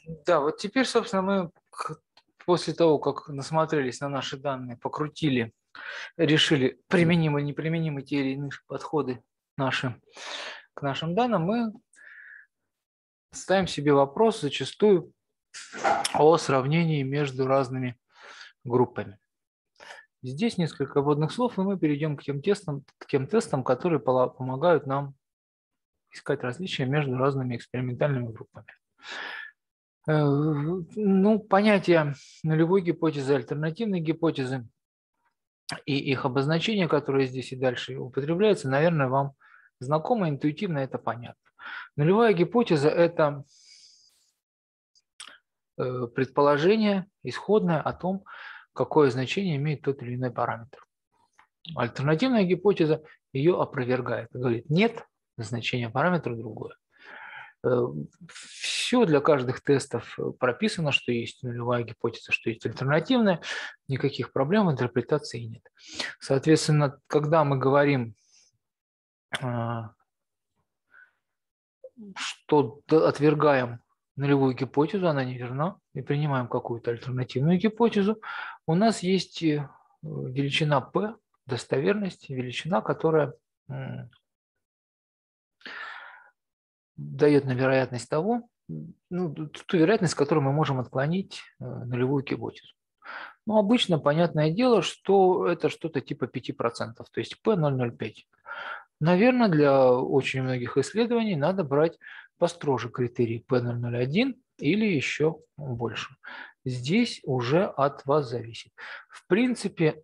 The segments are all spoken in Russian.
Да, вот теперь, собственно, мы после того, как насмотрелись на наши данные, покрутили, решили, применимы, неприменимы те или иные подходы наши к нашим данным, мы ставим себе вопрос зачастую о сравнении между разными группами. Здесь несколько вводных слов, и мы перейдем к тем тестам, которые помогают нам искать различия между разными экспериментальными группами. Ну, понятие нулевой гипотезы, альтернативной гипотезы и их обозначения, которые здесь и дальше употребляются, наверное, вам знакомо, интуитивно это понятно. Нулевая гипотеза – это предположение исходное о том, какое значение имеет тот или иной параметр. Альтернативная гипотеза ее опровергает, говорит, нет, значение параметра другое. Все для каждых тестов прописано, что есть нулевая гипотеза, что есть альтернативная, никаких проблем в интерпретации нет. Соответственно, когда мы говорим, что отвергаем нулевую гипотезу, она неверна, и принимаем какую-то альтернативную гипотезу, у нас есть величина p, достоверность, величина, которая дает нам вероятность того, ну, ту вероятность, с которой мы можем отклонить нулевую гипотезу. Ну, обычно, понятное дело, что это что-то типа 5%, то есть P0,05. Наверное, для очень многих исследований надо брать построже критерий P001 или еще больше. Здесь уже от вас зависит. В принципе,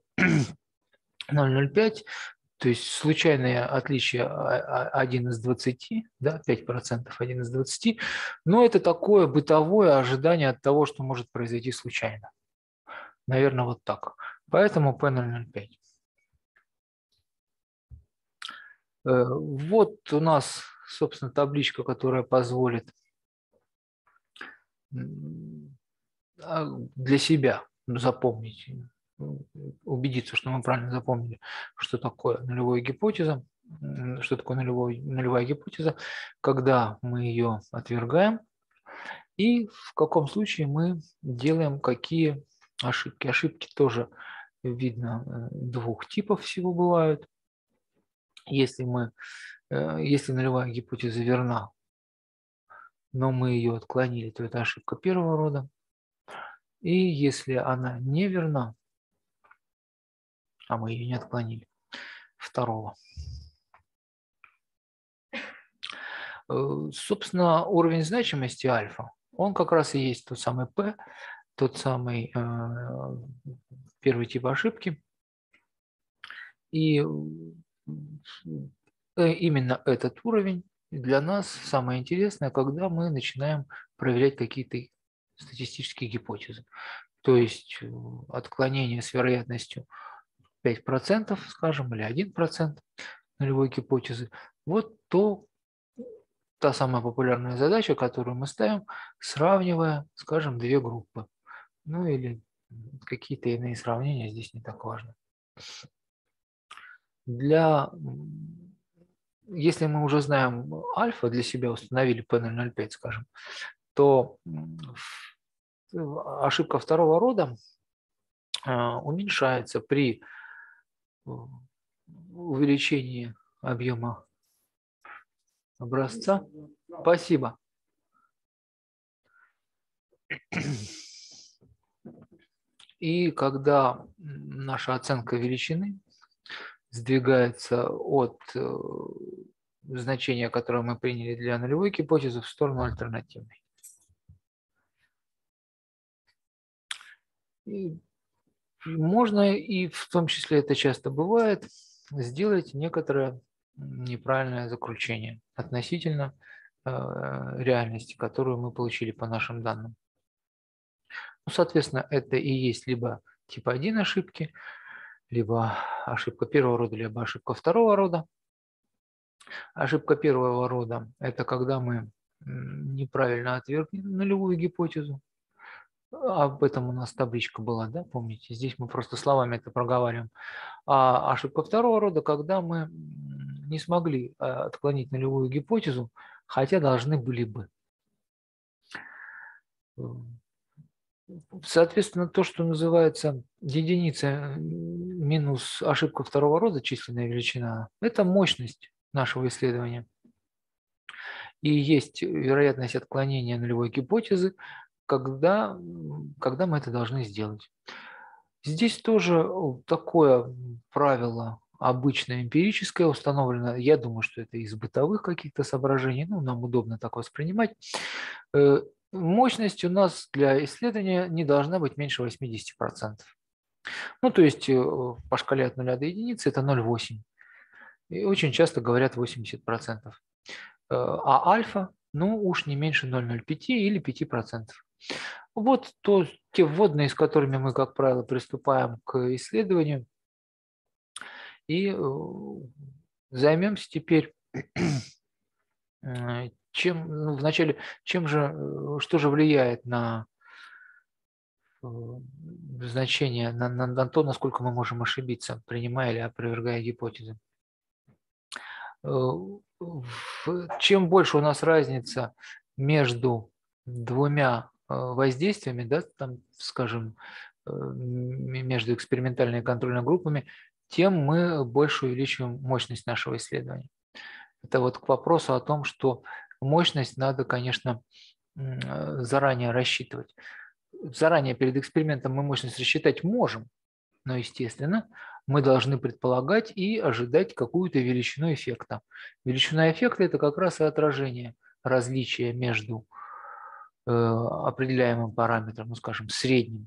0,05, то есть случайное отличие 1 из 20, да, 5%, 1 из 20, но это такое бытовое ожидание от того, что может произойти случайно. Наверное, вот так. Поэтому P005. Вот у нас, собственно, табличка, которая позволит для себя запомнить, убедиться, что мы правильно запомнили, что такое нулевая гипотеза, что такое нулевая гипотеза, когда мы ее отвергаем, и в каком случае мы делаем какие ошибки. Ошибки тоже видно двух типов всего бывают. Если нулевая гипотеза верна, но мы ее отклонили, то это ошибка первого рода. И если она не верна, а мы ее не отклонили, второго. Собственно, уровень значимости альфа, он как раз и есть тот самый P, тот самый первый тип ошибки. И именно этот уровень для нас самое интересное, когда мы начинаем проверять какие-то статистические гипотезы. То есть отклонение с вероятностью 5%, скажем, или 1% нулевой гипотезы. Вот та самая популярная задача, которую мы ставим, сравнивая, скажем, две группы. Ну или какие-то иные сравнения здесь не так важно. Если мы уже знаем альфа, для себя установили P005, скажем, то ошибка второго рода уменьшается при увеличении объема образца. Спасибо. И когда наша оценка величины сдвигается от значения, которое мы приняли для нулевой гипотезы, в сторону альтернативной. И можно, и в том числе это часто бывает, сделать некоторое неправильное заключение относительно реальности, которую мы получили по нашим данным. Ну, соответственно, это и есть либо тип 1 ошибки, либо ошибка первого рода, либо ошибка второго рода. Ошибка первого рода – это когда мы неправильно отвергли нулевую гипотезу. Об этом у нас табличка была, да, помните? Здесь мы просто словами это проговариваем. А ошибка второго рода, когда мы не смогли отклонить нулевую гипотезу, хотя должны были бы. Соответственно, то, что называется единица минус ошибка второго рода, численная величина, это мощность нашего исследования. И есть вероятность отклонения нулевой гипотезы, когда мы это должны сделать. Здесь тоже такое правило обычно эмпирическое установлено. Я думаю, что это из бытовых каких-то соображений. Нам удобно так воспринимать. Мощность у нас для исследования не должна быть меньше 80%. То есть по шкале от 0 до единицы это 0,8. И очень часто говорят 80%. А альфа, уж не меньше 0,05 или 5%. Вот те вводные, с которыми мы, как правило, приступаем к исследованию. И займемся теперь вначале, что же влияет на значение, на то, насколько мы можем ошибиться, принимая или опровергая гипотезы. Чем больше у нас разница между двумя воздействиями, да, там, скажем, между экспериментальной и контрольной группами, тем мы больше увеличиваем мощность нашего исследования. Это вот к вопросу о том, что мощность надо, конечно, заранее рассчитывать. Заранее перед экспериментом мы мощность рассчитать можем, но, естественно, мы должны предполагать и ожидать какую-то величину эффекта. Величина эффекта – это как раз и отражение различия между определяемым параметром, скажем, средним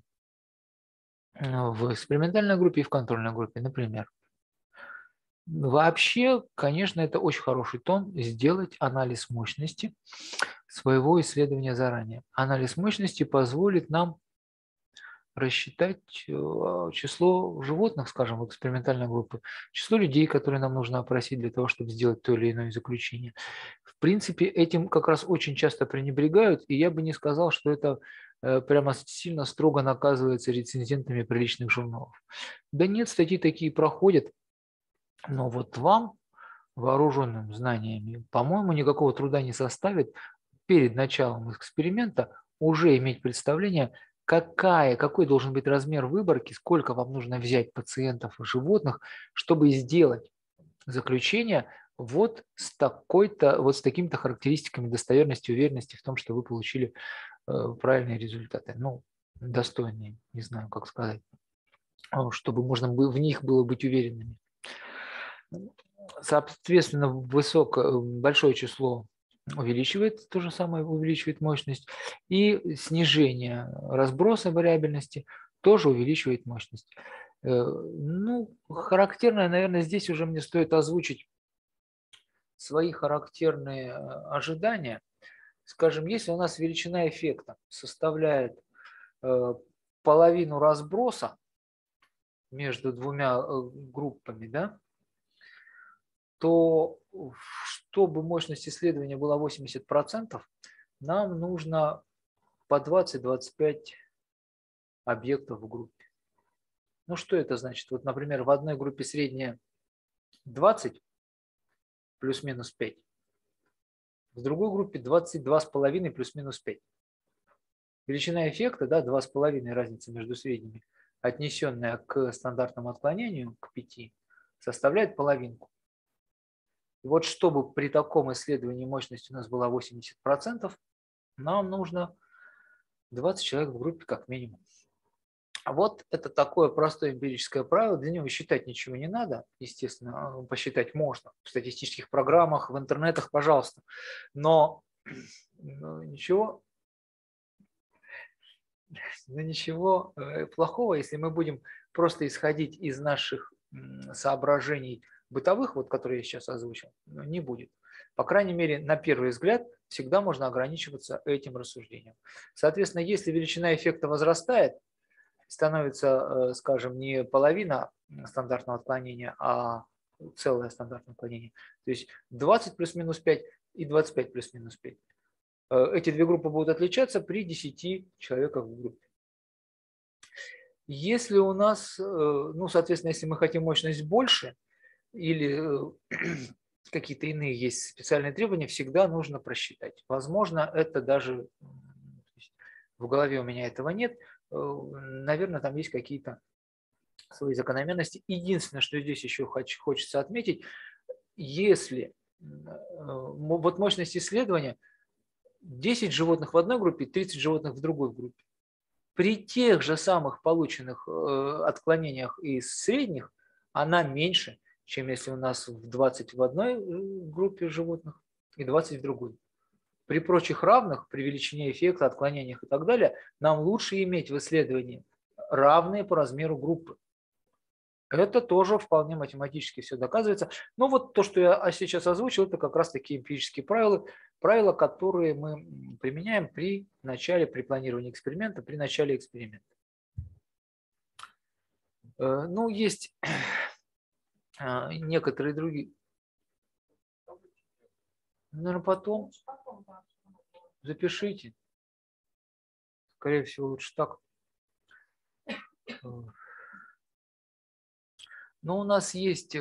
в экспериментальной группе и в контрольной группе, например. Вообще, конечно, это очень хороший тон сделать анализ мощности своего исследования заранее. Анализ мощности позволит нам рассчитать число животных, скажем, в экспериментальной группе, число людей, которые нам нужно опросить для того, чтобы сделать то или иное заключение. В принципе, этим как раз очень часто пренебрегают, и я бы не сказал, что это прямо сильно строго наказывается рецензентами приличных журналов. Да нет, статьи такие проходят, но вот вам, вооруженным знаниями, по-моему, никакого труда не составит перед началом эксперимента уже иметь представление, какой должен быть размер выборки, сколько вам нужно взять пациентов и животных, чтобы сделать заключение вот с такими-то характеристиками достоверности, уверенности в том, что вы получили правильные результаты. Достойные, не знаю, как сказать, чтобы можно было в них было быть уверенными. Соответственно, большое число увеличивает, то же самое увеличивает мощность, и снижение разброса вариабельности тоже увеличивает мощность. Характерное, наверное, здесь уже мне стоит озвучить свои характерные ожидания. Скажем, если у нас величина эффекта составляет половину разброса между двумя группами, да, то чтобы мощность исследования была 80%, нам нужно по 20-25 объектов в группе. Что это значит? Вот, например, в одной группе средняя 20 плюс-минус 5, в другой группе 22,5 плюс-минус 5. Величина эффекта, да, 2,5 разница между средними, отнесенная к стандартному отклонению, к 5, составляет половинку. И вот чтобы при таком исследовании мощность у нас была 80%, нам нужно 20 человек в группе как минимум. Вот это такое простое эмпирическое правило, для него считать ничего не надо, естественно, посчитать можно в статистических программах, в интернетах, пожалуйста, но ничего плохого, если мы будем просто исходить из наших соображений бытовых, вот, которые я сейчас озвучил, не будет. По крайней мере, на первый взгляд, всегда можно ограничиваться этим рассуждением. Соответственно, если величина эффекта возрастает, становится, скажем, не половина стандартного отклонения, а целое стандартное отклонение, то есть 20 плюс-минус 5 и 25 плюс-минус 5. Эти две группы будут отличаться при 10 человеках в группе. Если у нас, соответственно, если мы хотим мощность больше или какие-то иные есть специальные требования, всегда нужно просчитать. Возможно, это даже В голове у меня этого нет. Наверное, там есть какие-то свои закономерности. Единственное, что здесь еще хочется отметить, если вот мощность исследования 10 животных в одной группе, 30 животных в другой группе. При тех же самых полученных отклонениях из средних она меньше, чем если у нас в 20 в одной группе животных и 20 в другой. При прочих равных, при величине эффекта, отклонениях и так далее, нам лучше иметь в исследовании равные по размеру группы. Это тоже вполне математически все доказывается. Но вот то, что я сейчас озвучил, это как раз такие эмпирические правила, которые мы применяем при планировании эксперимента, при начале эксперимента. Ну, есть некоторые другие. Наверное, потом запишите. Скорее всего, лучше так. Но у нас есть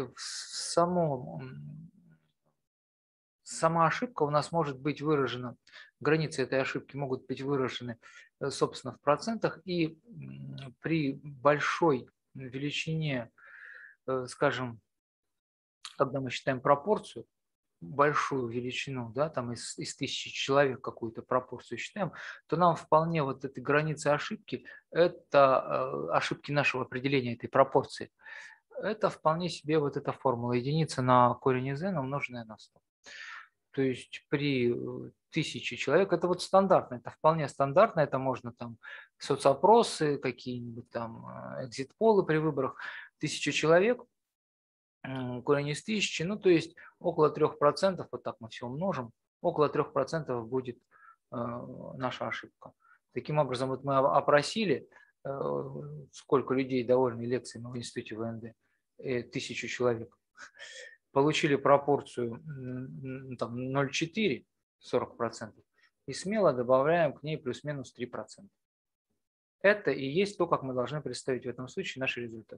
сама ошибка у нас может быть выражена, границы этой ошибки могут быть выражены, собственно, в процентах, и при большой величине, скажем, когда мы считаем пропорцию, большую величину, да, там из 1000 человек какую-то пропорцию считаем, то нам вполне вот этой границы ошибки, это ошибки нашего определения этой пропорции, это вполне себе вот эта формула единица на корень из n, умноженная на 100. То есть при 1000 человек, это вот стандартно, это вполне стандартно, это можно там соцопросы, какие-нибудь там экзит-полы при выборах, 1000 человек, корень из 1000, ну то есть около 3%, вот так мы все умножим, около 3% будет наша ошибка. Таким образом, вот мы опросили, сколько людей довольны лекциями в институте ВНД, 1000 человек. Получили пропорцию там, 0,4, 40%, и смело добавляем к ней плюс-минус 3%. Это и есть то, как мы должны представить в этом случае наши результаты.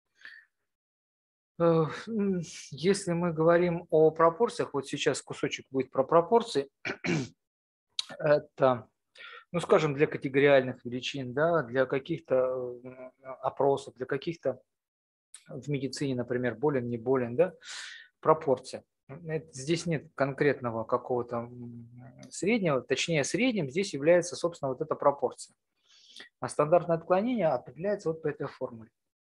Если мы говорим о пропорциях, вот сейчас кусочек будет про пропорции, это, ну скажем, для категориальных величин, да, для каких-то опросов, для каких-то в медицине, например, болен, не болен, да, пропорция. Здесь нет конкретного какого-то среднего, точнее средним здесь является, собственно, вот эта пропорция. А стандартное отклонение определяется вот по этой формуле.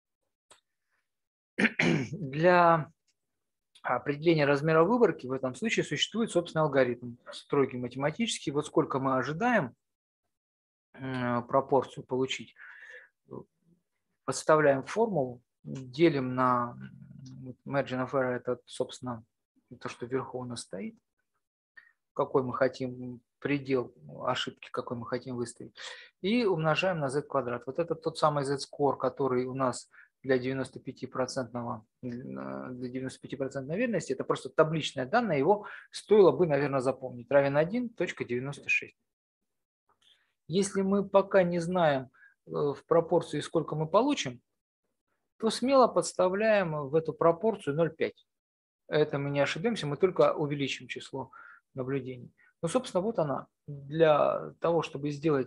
Для определения размера выборки в этом случае существует, собственно, алгоритм строгий математический. Вот сколько мы ожидаем пропорцию получить, подставляем формулу, делим на margin of error, это, собственно, то, что вверху у нас стоит, какой мы хотим предел ошибки, какой мы хотим выставить, и умножаем на z квадрат. Вот это тот самый z-score, который у нас для 95% верности, это просто табличное данное, его стоило бы, наверное, запомнить. Равен 1.96. Если мы пока не знаем в пропорции, сколько мы получим, то смело подставляем в эту пропорцию 0,5. Это мы не ошибемся, мы только увеличим число наблюдений. Ну, собственно, вот она. Для того, чтобы сделать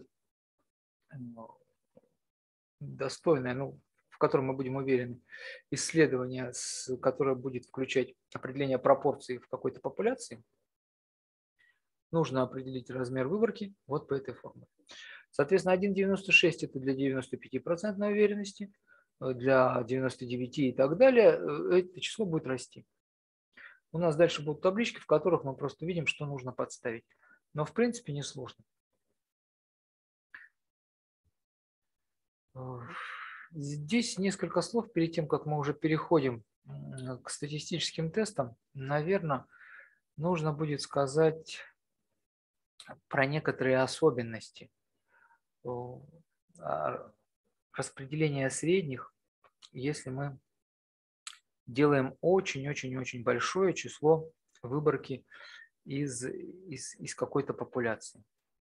достойное, ну, в котором мы будем уверены, исследование, которое будет включать определение пропорций в какой-то популяции, нужно определить размер выборки вот по этой формуле. Соответственно, 1,96 это для 95% уверенности, для 99 и так далее, это число будет расти. У нас дальше будут таблички, в которых мы просто видим, что нужно подставить. Но в принципе не сложно. Здесь несколько слов перед тем, как мы уже переходим к статистическим тестам. Наверное, нужно будет сказать про некоторые особенности распределения средних, если мы делаем очень-очень-очень большое число выборки из какой-то популяции.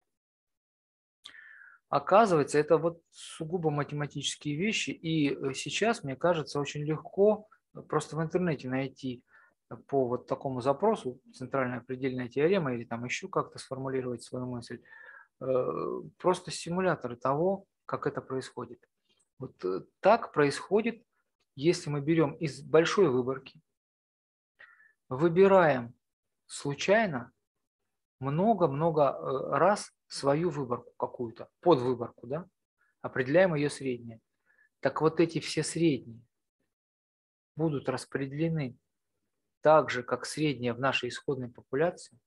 Оказывается, это вот сугубо математические вещи, и сейчас, мне кажется, очень легко просто в интернете найти по вот такому запросу центральная предельная теорема или там еще как-то сформулировать свою мысль, просто симуляторы того, как это происходит. Вот так происходит, если мы берем из большой выборки, выбираем случайно много-много раз свою выборку какую-то, подвыборку, да, определяем ее среднее. Так вот эти все средние будут распределены так же, как среднее в нашей исходной популяции,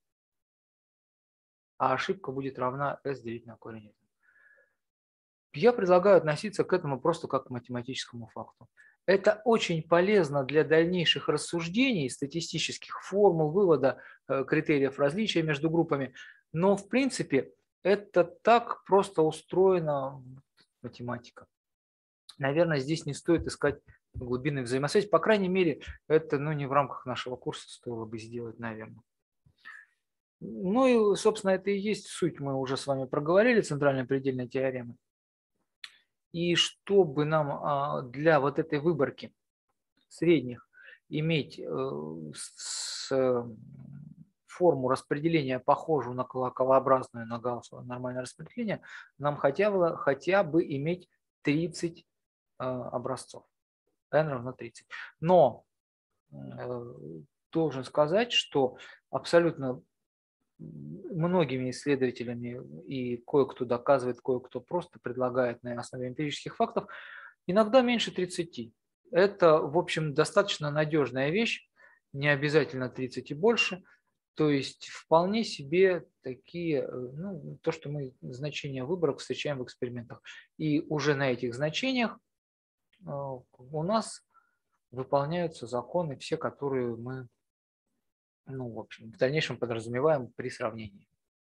а ошибка будет равна S делить на корень 1. Я предлагаю относиться к этому просто как к математическому факту. Это очень полезно для дальнейших рассуждений, статистических формул, вывода критериев различия между группами, но в принципе это так просто устроена математика. Наверное, здесь не стоит искать глубинной взаимосвязи. По крайней мере, это не в рамках нашего курса стоило бы сделать, наверное. Ну и, собственно, это и есть суть. Мы уже с вами проговорили центральной предельной теоремы. И чтобы нам для вот этой выборки средних иметь форму распределения, похожую на колоколообразную, на гауссово нормальное распределение, нам хотя бы иметь 30 образцов. n равно 30. Но должен сказать, что абсолютно многими исследователями, и кое-кто доказывает, кое-кто просто предлагает на основе эмпирических фактов, иногда меньше 30. Это, в общем, достаточно надежная вещь, не обязательно 30 и больше. То есть вполне себе такие, то, что мы значения выборок встречаем в экспериментах. И уже на этих значениях у нас выполняются законы, все, которые мы в общем, в дальнейшем подразумеваем при сравнении.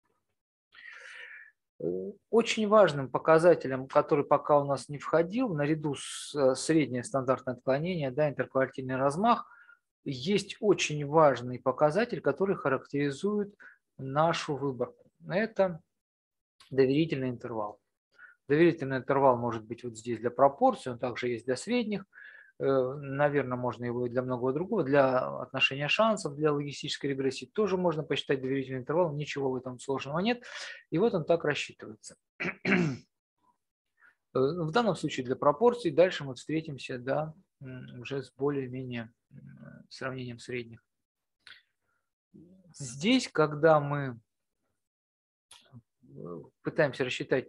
Очень важным показателем, который пока у нас не входил, наряду с среднее стандартное отклонение, интерквартильный размах, есть очень важный показатель, который характеризует нашу выборку. Это доверительный интервал. Доверительный интервал может быть вот здесь для пропорций, он также есть для средних. Наверное, можно его и для многого другого. Для отношения шансов, для логистической регрессии тоже можно посчитать доверительный интервал, ничего в этом сложного нет. И вот он так рассчитывается. В данном случае для пропорций. Дальше мы встретимся уже с более-менее сравнением средних. Здесь, когда мы пытаемся рассчитать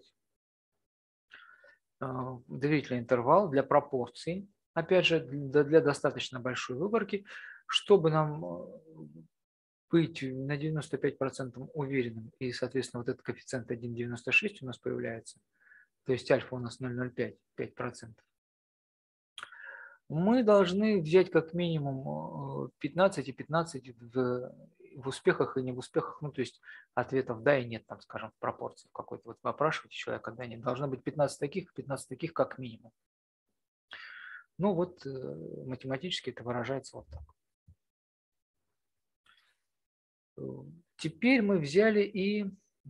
доверительный интервал для пропорций, опять же, для достаточно большой выборки, чтобы нам быть на 95% уверенным, и, соответственно, вот этот коэффициент 1,96 у нас появляется, то есть альфа у нас 0,05, 5%. Мы должны взять как минимум 15 и 15 в успехах и не в успехах, то есть ответов да и нет, там, скажем, в пропорции какой-то. Вот вы опрашиваете человека, да, нет. Должно быть 15 таких как минимум. Математически это выражается вот так. Теперь мы взяли и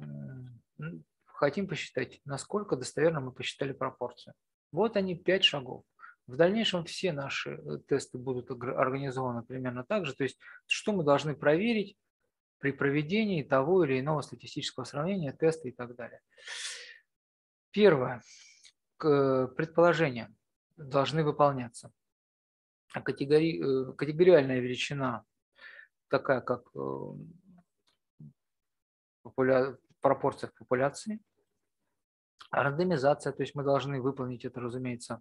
хотим посчитать, насколько достоверно мы посчитали пропорцию. Вот они 5 шагов. В дальнейшем все наши тесты будут организованы примерно так же. То есть, что мы должны проверить при проведении того или иного статистического сравнения, теста и так далее. Первое. Предположения должны выполняться. Категориальная величина, такая как пропорция к популяции. Рандомизация, то есть мы должны выполнить это, разумеется,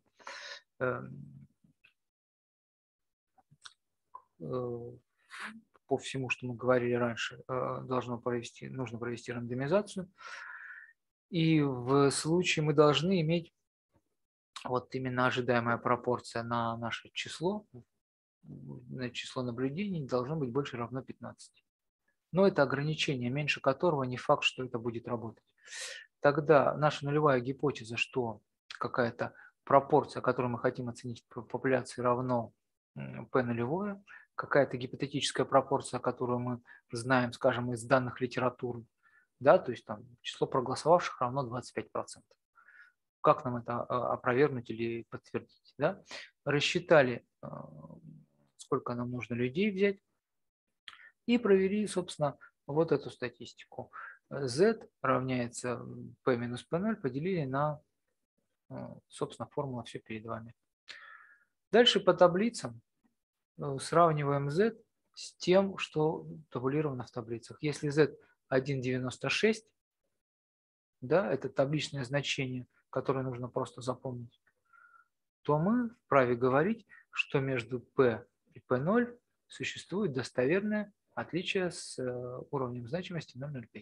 по всему, что мы говорили раньше, нужно провести рандомизацию. И в случае мы должны иметь вот именно ожидаемая пропорция на наше число, на число наблюдений должно быть больше равно 15. Но это ограничение, меньше которого не факт, что это будет работать. Тогда наша нулевая гипотеза, что какая-то пропорция, которую мы хотим оценить в популяции, равно p нулевое, какая-то гипотетическая пропорция, которую мы знаем, скажем, из данных литературы, да, то есть там число проголосовавших равно 25%. Как нам это опровергнуть или подтвердить? Да? Рассчитали, сколько нам нужно людей взять, и провели, собственно, вот эту статистику. z равняется p минус p0 поделили на, собственно, формула все перед вами. Дальше по таблицам сравниваем z с тем, что табулировано в таблицах. Если z 1,96, да, это табличное значение, которое нужно просто запомнить, то мы вправе говорить, что между p и p0 существует достоверное отличие с уровнем значимости 0,05.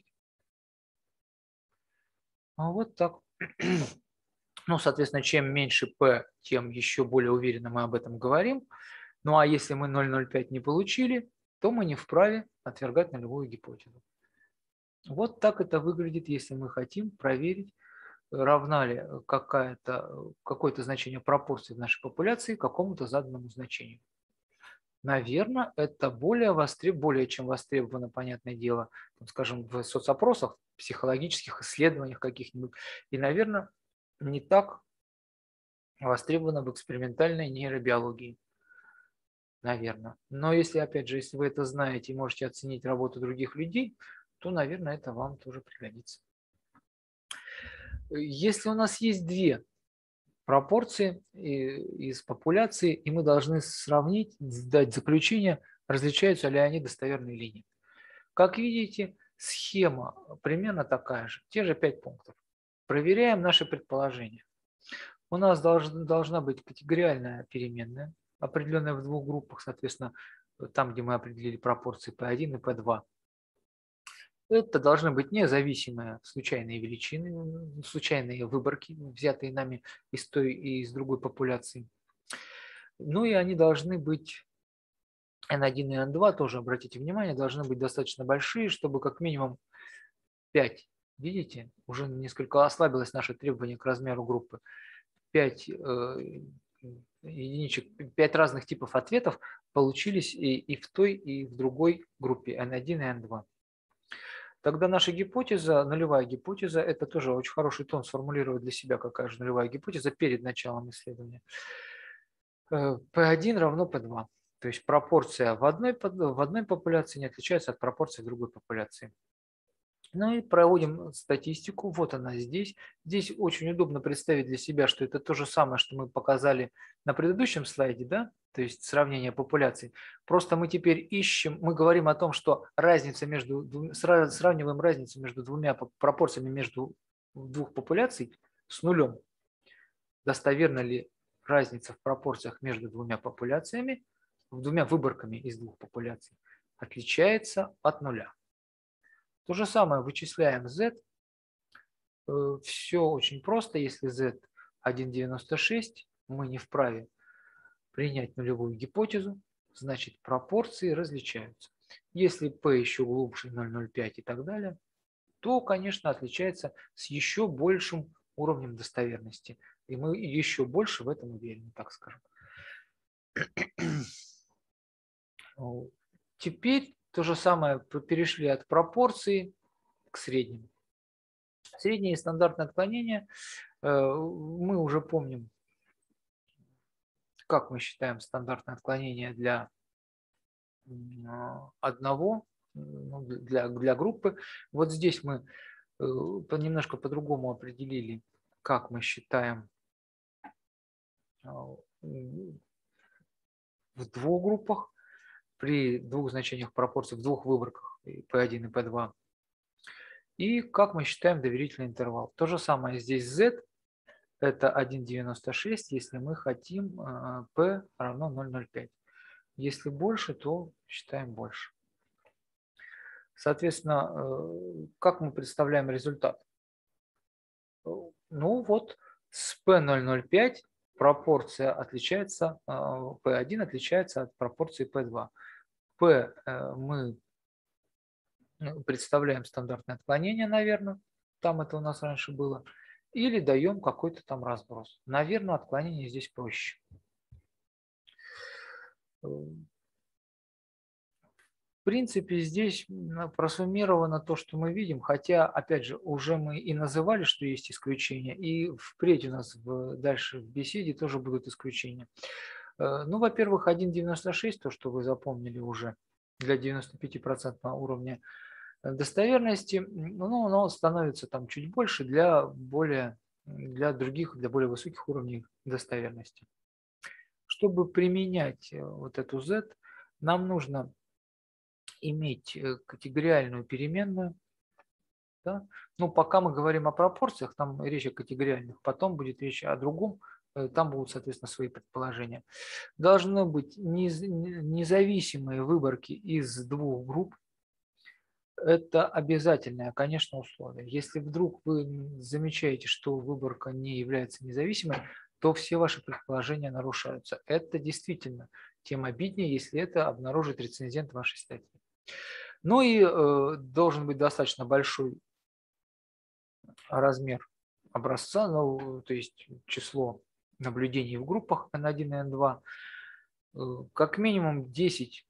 Вот так. Ну, соответственно, чем меньше p, тем еще более уверенно мы об этом говорим. Ну, а если мы 0,05 не получили, то мы не вправе отвергать нулевую гипотезу. Вот так это выглядит, если мы хотим проверить, равна ли какое-то значение пропорции в нашей популяции какому-то заданному значению. Наверное, это более чем востребовано, понятное дело, скажем, в соцопросах, психологических исследованиях каких-нибудь. И, наверное, не так востребовано в экспериментальной нейробиологии. Наверное. Но если, опять же, если вы это знаете и можете оценить работу других людей, то, наверное, это вам тоже пригодится. Если у нас есть две пропорции из популяции, и мы должны сравнить, дать заключение, различаются ли они достоверной или нет. Как видите, схема примерно такая же, те же 5 пунктов. Проверяем наши предположения. У нас должна быть категориальная переменная, определенная в двух группах, соответственно, там, где мы определили пропорции P1 и P2. Это должны быть независимые случайные величины, случайные выборки, взятые нами из той и из другой популяции. Ну и они должны быть, N1 и N2, тоже обратите внимание, должны быть достаточно большие, чтобы как минимум 5, видите, уже несколько ослабилось наше требование к размеру группы, 5 единичек, 5 разных типов ответов получились и в той, и в другой группе N1 и N2. Тогда наша гипотеза, нулевая гипотеза, это тоже очень хороший тон сформулировать для себя, какая же нулевая гипотеза перед началом исследования. P1 равно P2. То есть пропорция в одной популяции не отличается от пропорции в другой популяции. Ну и проводим статистику. Вот она здесь. Здесь очень удобно представить для себя, что это то же самое, что мы показали на предыдущем слайде, да? То есть сравнение популяций. Просто мы теперь ищем, мы говорим о том, что сравниваем разницу между двумя пропорциями между двух популяций с нулем. Достоверна ли разница в пропорциях между двумя популяциями, двумя выборками из двух популяций, отличается от нуля. То же самое вычисляем z. Все очень просто. Если z 1,96, мы не вправе принять нулевую гипотезу, значит пропорции различаются. Если p еще глубже 0,05 и так далее, то, конечно, отличается с еще большим уровнем достоверности. И мы еще больше в этом уверены, так скажем. Теперь то же самое, перешли от пропорции к средним. Среднее и стандартное отклонение мы уже помним, как мы считаем стандартное отклонение для одного, для группы. Вот здесь мы немножко по-другому определили, как мы считаем в двух группах, при двух значениях пропорций, в двух выборках P1 и P2. И как мы считаем доверительный интервал. То же самое здесь z. Это 1,96, если мы хотим p равно 0,05. Если больше, то считаем больше. Соответственно, как мы представляем результат? Ну вот, с p0,05 пропорция отличается, p1 отличается от пропорции p2. p мы представляем стандартное отклонение, наверное, там это у нас раньше было, или даем какой-то там разброс. Наверное, отклонение здесь проще. В принципе, здесь просуммировано то, что мы видим, хотя, опять же, уже мы и называли, что есть исключения, и впредь у нас дальше в беседе тоже будут исключения. Ну, во-первых, 1,96, то, что вы запомнили уже для 95% уровня достоверности, ну, оно становится там чуть больше для более высоких уровней достоверности. Чтобы применять вот эту z, нам нужно иметь категориальную переменную. Да? Ну, пока мы говорим о пропорциях, там речь о категориальных, потом будет речь о другом, там будут, соответственно, свои предположения. Должны быть независимые выборки из двух групп. Это обязательное, конечно, условие. Если вдруг вы замечаете, что выборка не является независимой, то все ваши предположения нарушаются. Это действительно тем обиднее, если это обнаружит рецензент вашей статьи. Ну и должен быть достаточно большой размер образца, ну, то есть число наблюдений в группах N1 и N2, как минимум 10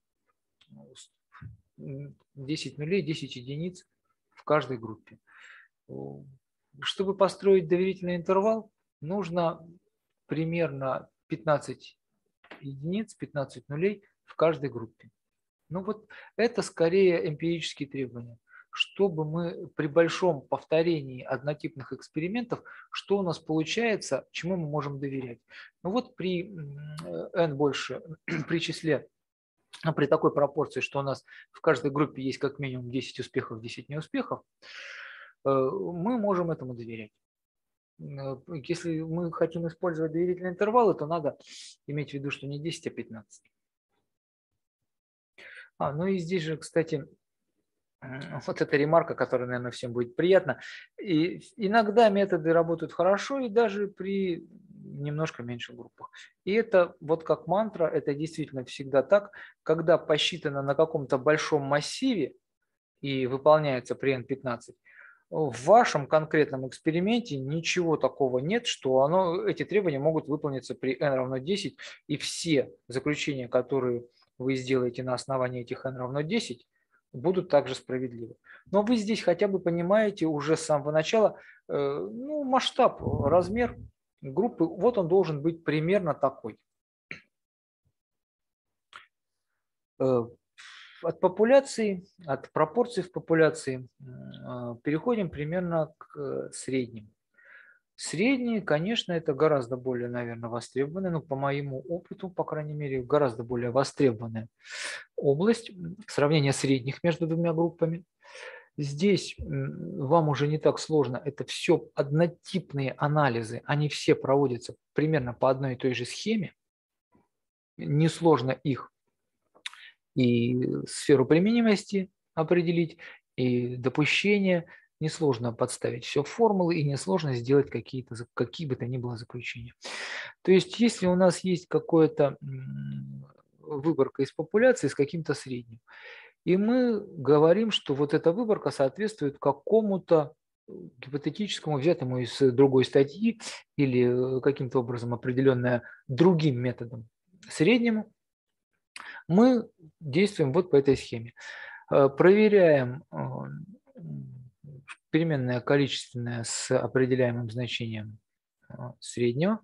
нулей, 10 единиц в каждой группе. Чтобы построить доверительный интервал, нужно примерно 15 единиц, 15 нулей в каждой группе. Ну вот это скорее эмпирические требования. Чтобы мы при большом повторении однотипных экспериментов, что у нас получается, чему мы можем доверять. Ну вот при n больше, при числе, при такой пропорции, что у нас в каждой группе есть как минимум 10 успехов, 10 неуспехов, мы можем этому доверять. Если мы хотим использовать доверительные интервалы, то надо иметь в виду, что не 10, а 15. Ну и здесь же, кстати, вот эта ремарка, которая, наверное, всем будет приятна. И иногда методы работают хорошо и даже при немножко меньших группах. И это вот как мантра, это действительно всегда так, когда посчитано на каком-то большом массиве и выполняется при n15, в вашем конкретном эксперименте ничего такого нет, что эти требования могут выполниться при n равно 10, и все заключения, которые вы сделаете на основании этих n равно 10, будут также справедливы. Но вы здесь хотя бы понимаете уже с самого начала масштаб, размер группы, вот он должен быть примерно такой. От популяции, от пропорций в популяции переходим примерно к средним. Средние, конечно, это гораздо более, наверное, востребованная, но по моему опыту, по крайней мере, гораздо более востребованная область сравнения средних между двумя группами. Здесь вам уже не так сложно, это все однотипные анализы, они все проводятся примерно по одной и той же схеме, несложно их и сферу применимости определить, и допущения, несложно подставить все формулы, и несложно сделать какие бы то ни было заключения. То есть, если у нас есть какая-то выборка из популяции с каким-то средним, и мы говорим, что вот эта выборка соответствует какому-то гипотетическому, взятому из другой статьи или каким-то образом определенная другим методом среднему, мы действуем вот по этой схеме. Проверяем переменное количественное с определяемым значением среднего.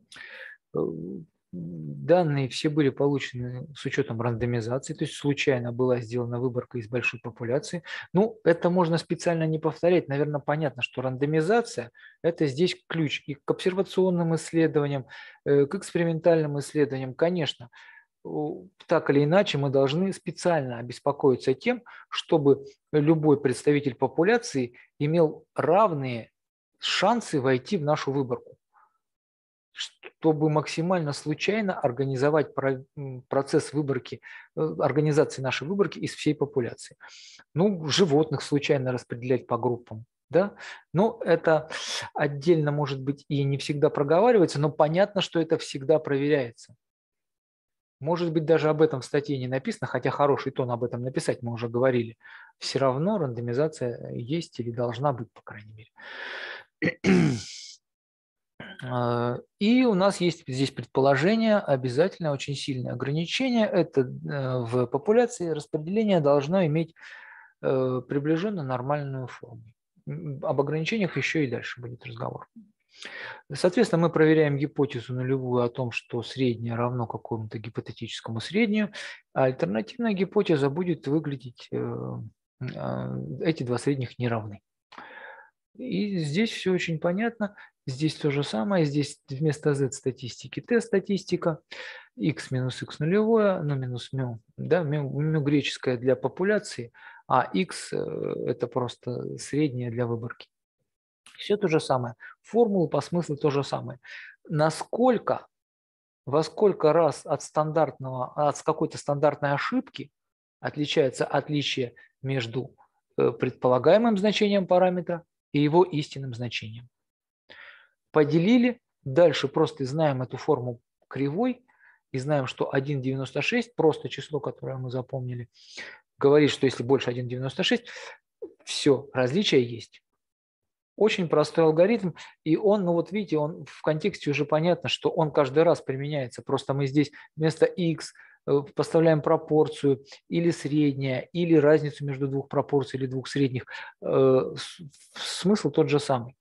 Данные все были получены с учетом рандомизации, то есть случайно была сделана выборка из большой популяции. Ну, это можно специально не повторять. Наверное, понятно, что рандомизация – это здесь ключ и к обсервационным исследованиям, к экспериментальным исследованиям. Конечно, так или иначе мы должны специально обеспокоиться тем, чтобы любой представитель популяции имел равные шансы войти в нашу выборку, чтобы максимально случайно организовать процесс выборки, организации нашей выборки из всей популяции. Ну, животных случайно распределять по группам. Да? Но это отдельно, может быть, и не всегда проговаривается, но понятно, что это всегда проверяется. Может быть, даже об этом в статье не написано, хотя хороший тон об этом написать, мы уже говорили. Все равно рандомизация есть или должна быть, по крайней мере. И у нас есть здесь предположение, обязательно очень сильное ограничение. Это в популяции распределение должно иметь приближенно нормальную форму. Об ограничениях еще и дальше будет разговор. Соответственно, мы проверяем гипотезу нулевую о том, что среднее равно какому-то гипотетическому среднему, а альтернативная гипотеза будет выглядеть эти два средних не равны. И здесь все очень понятно. Здесь то же самое. Здесь вместо z статистики t статистика, x минус x нулевое, ну минус μ, да, μ греческое для популяции, а x это просто среднее для выборки. Все то же самое. Формулы по смыслу то же самое. Во сколько раз от какой-то стандартной ошибки отличается отличие между предполагаемым значением параметра и его истинным значением. Поделили, дальше просто знаем эту форму кривой и знаем, что 1,96, просто число, которое мы запомнили, говорит, что если больше 1,96, все, различие есть. Очень простой алгоритм, и он, ну вот видите, он в контексте уже понятно, что он каждый раз применяется. Просто мы здесь вместо x поставляем пропорцию или среднее, или разницу между двух пропорций или двух средних. Смысл тот же самый.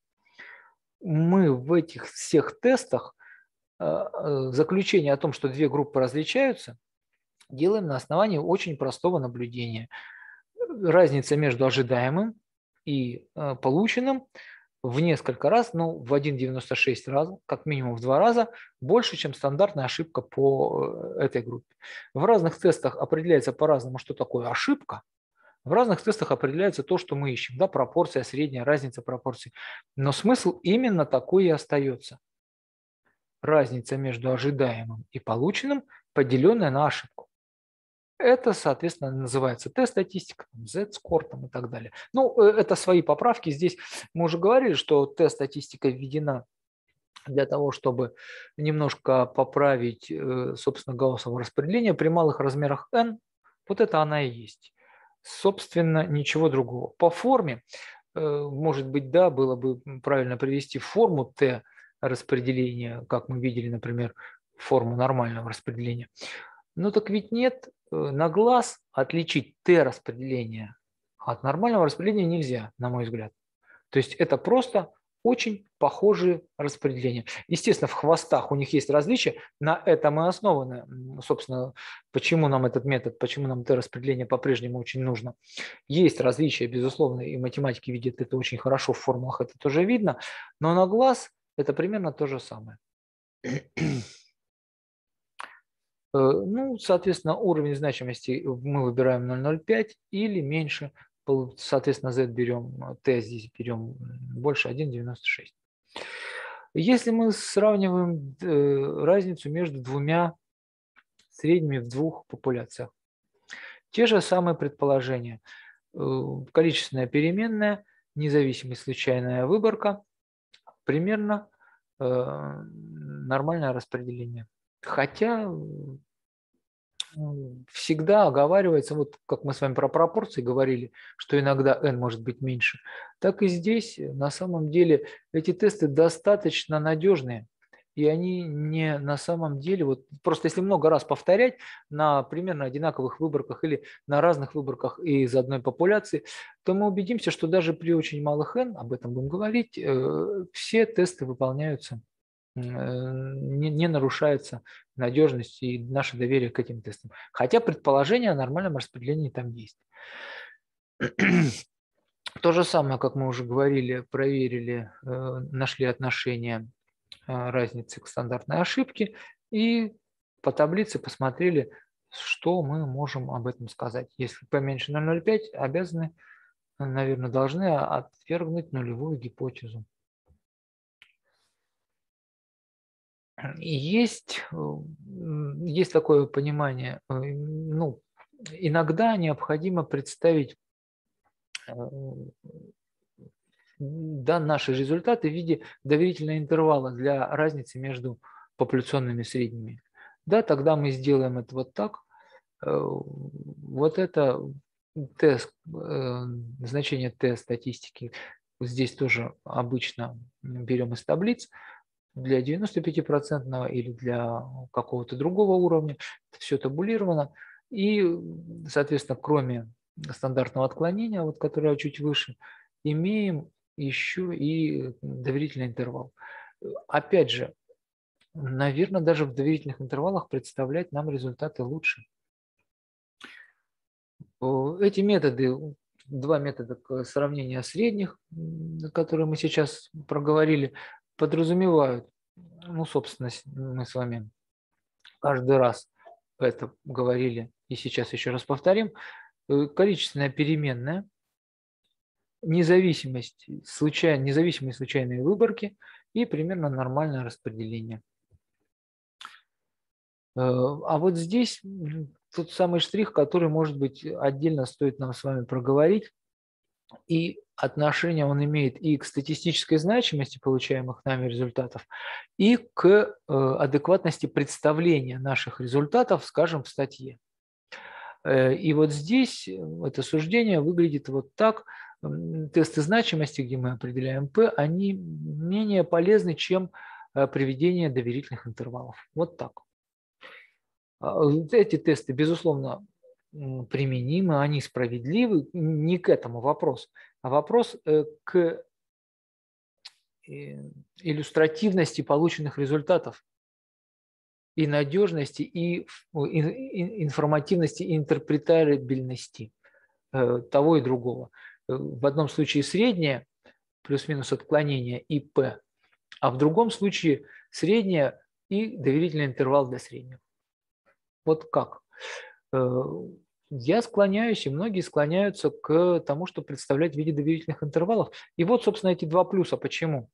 Мы в этих всех тестах заключение о том, что две группы различаются, делаем на основании очень простого наблюдения. Разница между ожидаемым и полученным в несколько раз, ну, в 1,96 раз, как минимум в 2 раза, больше, чем стандартная ошибка по этой группе. В разных тестах определяется по-разному, что такое ошибка. В разных тестах определяется то, что мы ищем. Да, пропорция, средняя, разница пропорций. Но смысл именно такой и остается. Разница между ожидаемым и полученным, поделенная на ошибку. Это, соответственно, называется Т-статистика, Z-скор и так далее. Ну, это свои поправки. Здесь мы уже говорили, что Т-статистика введена для того, чтобы немножко поправить, собственно, гауссово распределение при малых размерах n. Вот это она и есть. Собственно, ничего другого. По форме, может быть, да, было бы правильно привести форму Т распределения, как мы видели, например, форму нормального распределения. Ну так ведь нет, на глаз отличить Т-распределение от нормального распределения нельзя, на мой взгляд. То есть это просто очень похожие распределения. Естественно, в хвостах у них есть различия, на этом и основано, собственно, почему нам этот метод, почему нам Т-распределение по-прежнему очень нужно. Есть различия, безусловно, и математики видят это очень хорошо, в формулах это тоже видно, но на глаз это примерно то же самое. Ну, соответственно, уровень значимости мы выбираем 0,05 или меньше. Соответственно, z берем, t здесь берем больше 1,96. Если мы сравниваем разницу между двумя средними в двух популяциях, те же самые предположения. Количественная переменная, независимая случайная выборка, примерно нормальное распределение. Хотя всегда оговаривается, вот как мы с вами про пропорции говорили, что иногда n может быть меньше, так и здесь на самом деле эти тесты достаточно надежные. И они не на самом деле, вот просто если много раз повторять на примерно одинаковых выборках или на разных выборках из одной популяции, то мы убедимся, что даже при очень малых n, об этом будем говорить, все тесты выполняются, не нарушается надежность и наше доверие к этим тестам. Хотя предположение о нормальном распределении там есть. То же самое, как мы уже говорили, проверили, нашли отношение разницы к стандартной ошибке и по таблице посмотрели, что мы можем об этом сказать. Если поменьше 0,05, обязаны, наверное, должны отвергнуть нулевую гипотезу. Есть такое понимание, ну, иногда необходимо представить наши результаты в виде доверительного интервала для разницы между популяционными средними. Да, тогда мы сделаем это вот так. Вот это тест, значение Т-статистики. Здесь тоже обычно берем из таблиц. Для 95% или для какого-то другого уровня. Все табулировано. И, соответственно, кроме стандартного отклонения, вот, которое чуть выше, имеем еще и доверительный интервал. Опять же, наверное, даже в доверительных интервалах представлять нам результаты лучше. Эти методы два метода сравнения средних, которые мы сейчас проговорили, подразумевают, ну, собственно, мы с вами каждый раз это говорили и сейчас еще раз повторим, количественная переменная, независимые случайные выборки и примерно нормальное распределение. А вот здесь тот самый штрих, который, может быть, отдельно стоит нам с вами проговорить, и отношение он имеет и к статистической значимости получаемых нами результатов, и к адекватности представления наших результатов, скажем, в статье. И вот здесь это суждение выглядит вот так. Тесты значимости, где мы определяем P, они менее полезны, чем приведение доверительных интервалов. Вот так. Эти тесты, безусловно, применимы, они справедливы, не к этому вопрос, а вопрос к иллюстративности полученных результатов и надежности, и информативности, и интерпретабельности того и другого. В одном случае среднее плюс-минус отклонение и P, а в другом случае среднее и доверительный интервал для среднего. Вот как? Я склоняюсь, и многие склоняются к тому, чтобы представлять в виде доверительных интервалов. И вот, собственно, эти два плюса. Почему?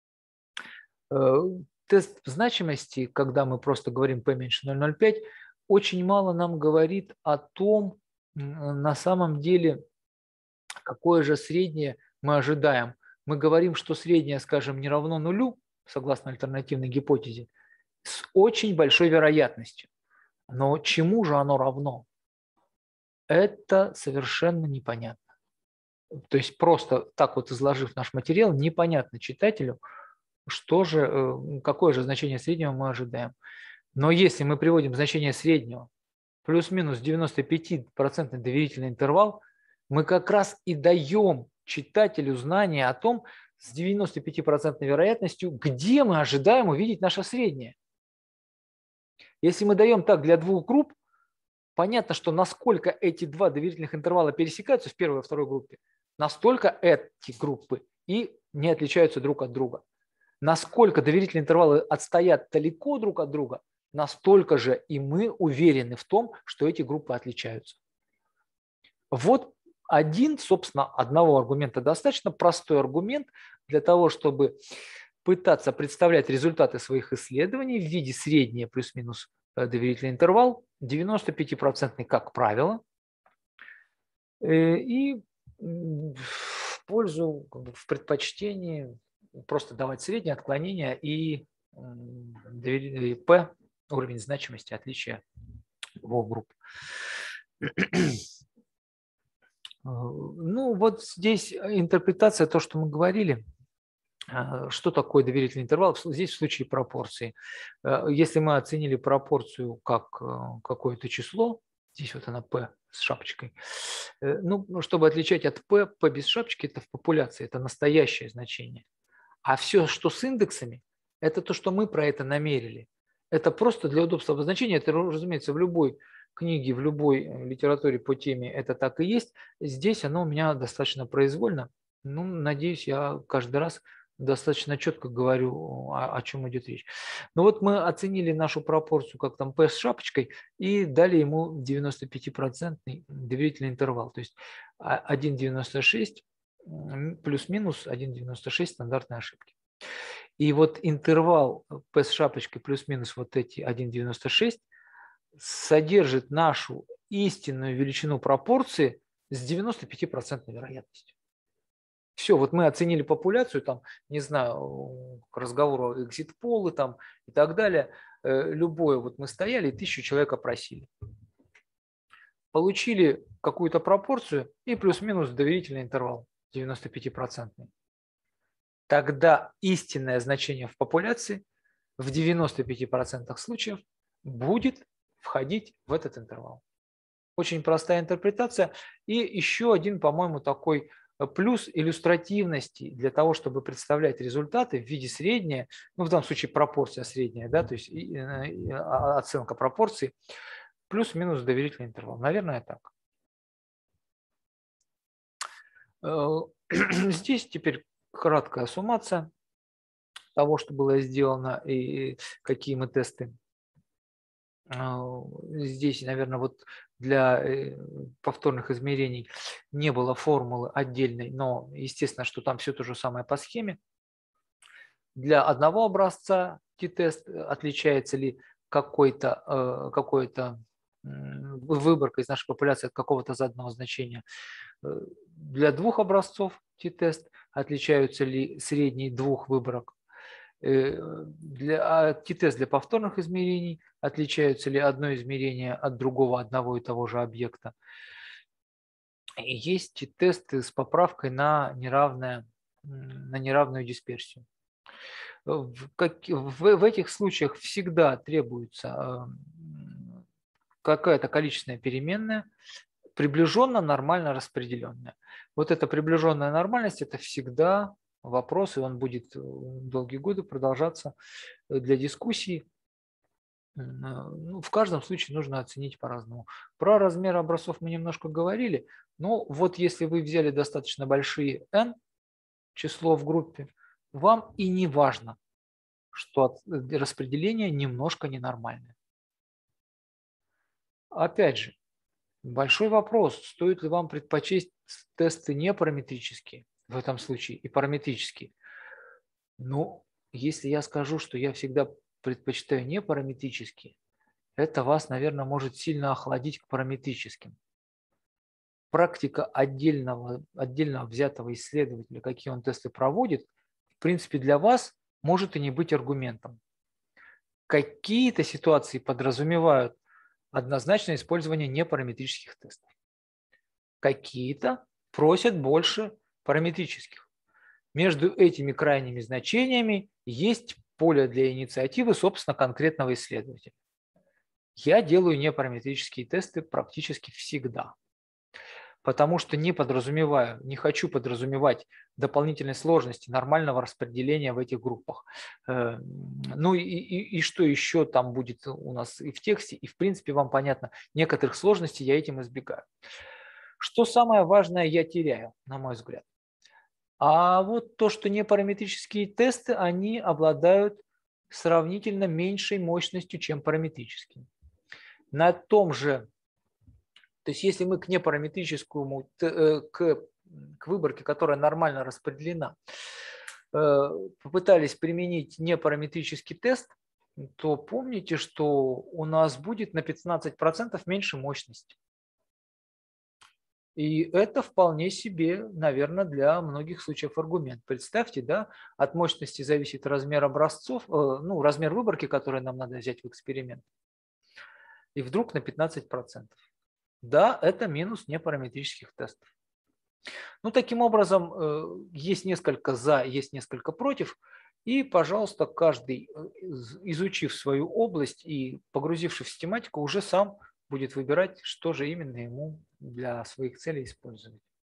Тест значимости, когда мы просто говорим P меньше 0,05, очень мало нам говорит о том, на самом деле, какое же среднее мы ожидаем. Мы говорим, что среднее, скажем, не равно нулю, согласно альтернативной гипотезе, с очень большой вероятностью. Но чему же оно равно? Это совершенно непонятно. То есть просто так вот изложив наш материал, непонятно читателю, какое же значение среднего мы ожидаем. Но если мы приводим значение среднего плюс-минус 95% доверительный интервал, мы как раз и даем читателю знание о том с 95% вероятностью, где мы ожидаем увидеть наше среднее. Если мы даем так для двух групп, понятно, что насколько эти два доверительных интервала пересекаются в первой и второй группе, настолько эти группы и не отличаются друг от друга. Насколько доверительные интервалы отстоят далеко друг от друга, настолько же и мы уверены в том, что эти группы отличаются. Вот одного аргумента достаточно, простой аргумент для того, чтобы пытаться представлять результаты своих исследований в виде среднее плюс-минус доверительный интервал, 95% как правило, и в пользу, в предпочтении просто давать среднее отклонение и P, уровень значимости отличия двух групп. Ну вот здесь интерпретация, то, что мы говорили. Что такое доверительный интервал? Здесь в случае пропорции. Если мы оценили пропорцию как какое-то число, здесь вот она P с шапочкой, ну, чтобы отличать от P без шапочки, это в популяции, это настоящее значение. А все, что с индексами, это то, что мы про это намерили. Это просто для удобства обозначения. Это, разумеется, в любой книге, в любой литературе по теме это так и есть. Здесь оно у меня достаточно произвольно. Ну, надеюсь, я каждый раз достаточно четко говорю, о чем идет речь. Но вот мы оценили нашу пропорцию, как там P с шапочкой, и дали ему 95% доверительный интервал. То есть 1,96 плюс-минус 1,96 стандартной ошибки. И вот интервал P с шапочкой плюс-минус вот эти 1,96 содержит нашу истинную величину пропорции с 95% вероятностью. Все, вот мы оценили популяцию, там, не знаю, к разговору экзит-полы там и так далее. Любое, вот мы стояли, 1000 человек опросили. Получили какую-то пропорцию и плюс-минус доверительный интервал 95%. Тогда истинное значение в популяции в 95% случаев будет входить в этот интервал. Очень простая интерпретация. И еще один, по-моему, такой плюс иллюстративности для того, чтобы представлять результаты в виде среднее, ну в данном случае пропорция средняя, да, то есть оценка пропорций, плюс-минус доверительный интервал. Наверное, так. Здесь теперь краткая суммация того, что было сделано и какие мы тесты. Здесь, наверное, вот для повторных измерений не было формулы отдельной, но естественно, что там все то же самое по схеме. Для одного образца t-тест отличается ли какой-то выборка из нашей популяции от какого-то заданного значения. Для двух образцов t-тест отличаются ли средние двух выборок. T-тест для повторных измерений отличаются ли одно измерение от другого одного и того же объекта. И есть t-тесты с поправкой на неравную дисперсию. В этих случаях всегда требуется какая-то количественная переменная, приближенно нормально распределенная. Вот эта приближенная нормальность – это всегда вопрос, и он будет долгие годы продолжаться для дискуссий. В каждом случае нужно оценить по-разному. Про размер образцов мы немножко говорили, но вот если вы взяли достаточно большие n, число в группе, вам и не важно, что распределение немножко ненормальное. Опять же, большой вопрос, стоит ли вам предпочесть тесты не параметрические в этом случае и параметрические. Ну, если я скажу, что я всегда предпочитаю не параметрические, это вас, наверное, может сильно охладить к параметрическим. Практика отдельно взятого исследователя, какие он тесты проводит, в принципе, для вас может и не быть аргументом. Какие-то ситуации подразумевают однозначное использование непараметрических тестов. Какие-то просят больше параметрических. Между этими крайними значениями есть поле для инициативы, собственно, конкретного исследователя. Я делаю непараметрические тесты практически всегда, потому что не хочу подразумевать дополнительной сложности нормального распределения в этих группах. Ну и что еще там будет у нас и в тексте, и в принципе вам понятно, некоторых сложностей я этим избегаю. Что самое важное я теряю, на мой взгляд? А вот то, что непараметрические тесты, они обладают сравнительно меньшей мощностью, чем параметрические. На том же, то есть если мы к непараметрическому, к выборке, которая нормально распределена, попытались применить непараметрический тест, то помните, что у нас будет на 15% меньше мощности. И это вполне себе, наверное, для многих случаев аргумент. Представьте, да, от мощности зависит размер образцов, размер выборки, который нам надо взять в эксперимент. И вдруг на 15%. Да, это минус непараметрических тестов. Ну, таким образом, есть несколько за, есть несколько против. И, пожалуйста, каждый, изучив свою область и погрузившись в тематику, уже сам будет выбирать, что же именно ему для своих целей использовать.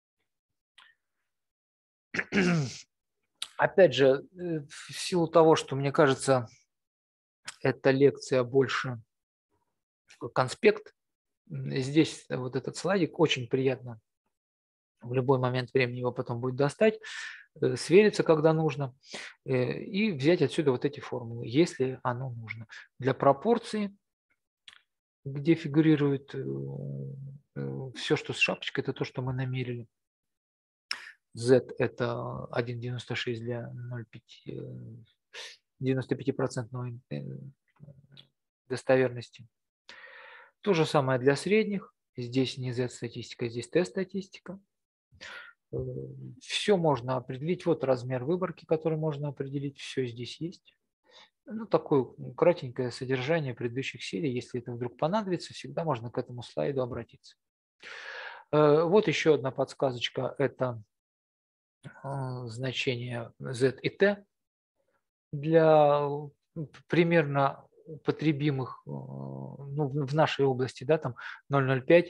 Опять же, в силу того, что, мне кажется, эта лекция больше конспект, здесь вот этот слайдик очень приятно в любой момент времени его потом будет достать, свериться, когда нужно, и взять отсюда вот эти формулы, если оно нужно. Для пропорции, где фигурирует все, что с шапочкой, это то, что мы намерили. Z – это 1,96 для 95% достоверности. То же самое для средних. Здесь не Z-статистика, здесь T-статистика. Все можно определить. Вот размер выборки, который можно определить. Все здесь есть. Ну, такое кратенькое содержание предыдущих серий. Если это вдруг понадобится, всегда можно к этому слайду обратиться. Вот еще одна подсказочка. Это значение Z и T для примерно употребимых в нашей области, да, там 0,05,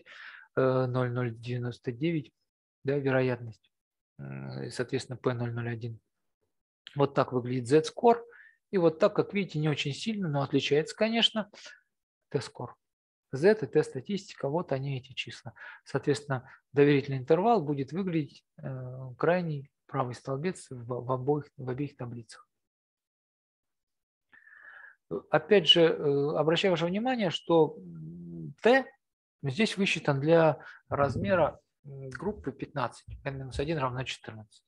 0,099, да, вероятность, соответственно, P001. Вот так выглядит Z-скор. И вот так, как видите, не очень сильно, но отличается, конечно, T-скор. Z и T-статистика, вот они эти числа. Соответственно, доверительный интервал будет выглядеть крайний правый столбец в обеих таблицах. Опять же, обращаю ваше внимание, что T здесь высчитан для размера группы 15, n-1 равно 14.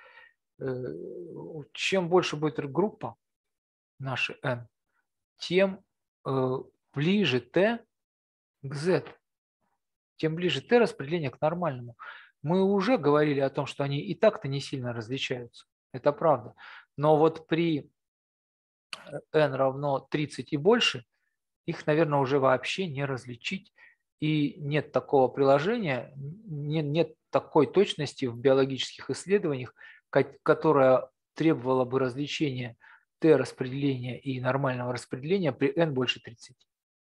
Чем больше будет группа наша n, тем ближе t к z, тем ближе t распределение к нормальному. Мы уже говорили о том, что они и так-то не сильно различаются. Это правда. Но вот при n равно 30 и больше, их, наверное, уже вообще не различить. И нет такого приложения, нет такой точности в биологических исследованиях, которая требовала бы различения t-распределения и нормального распределения при n больше 30.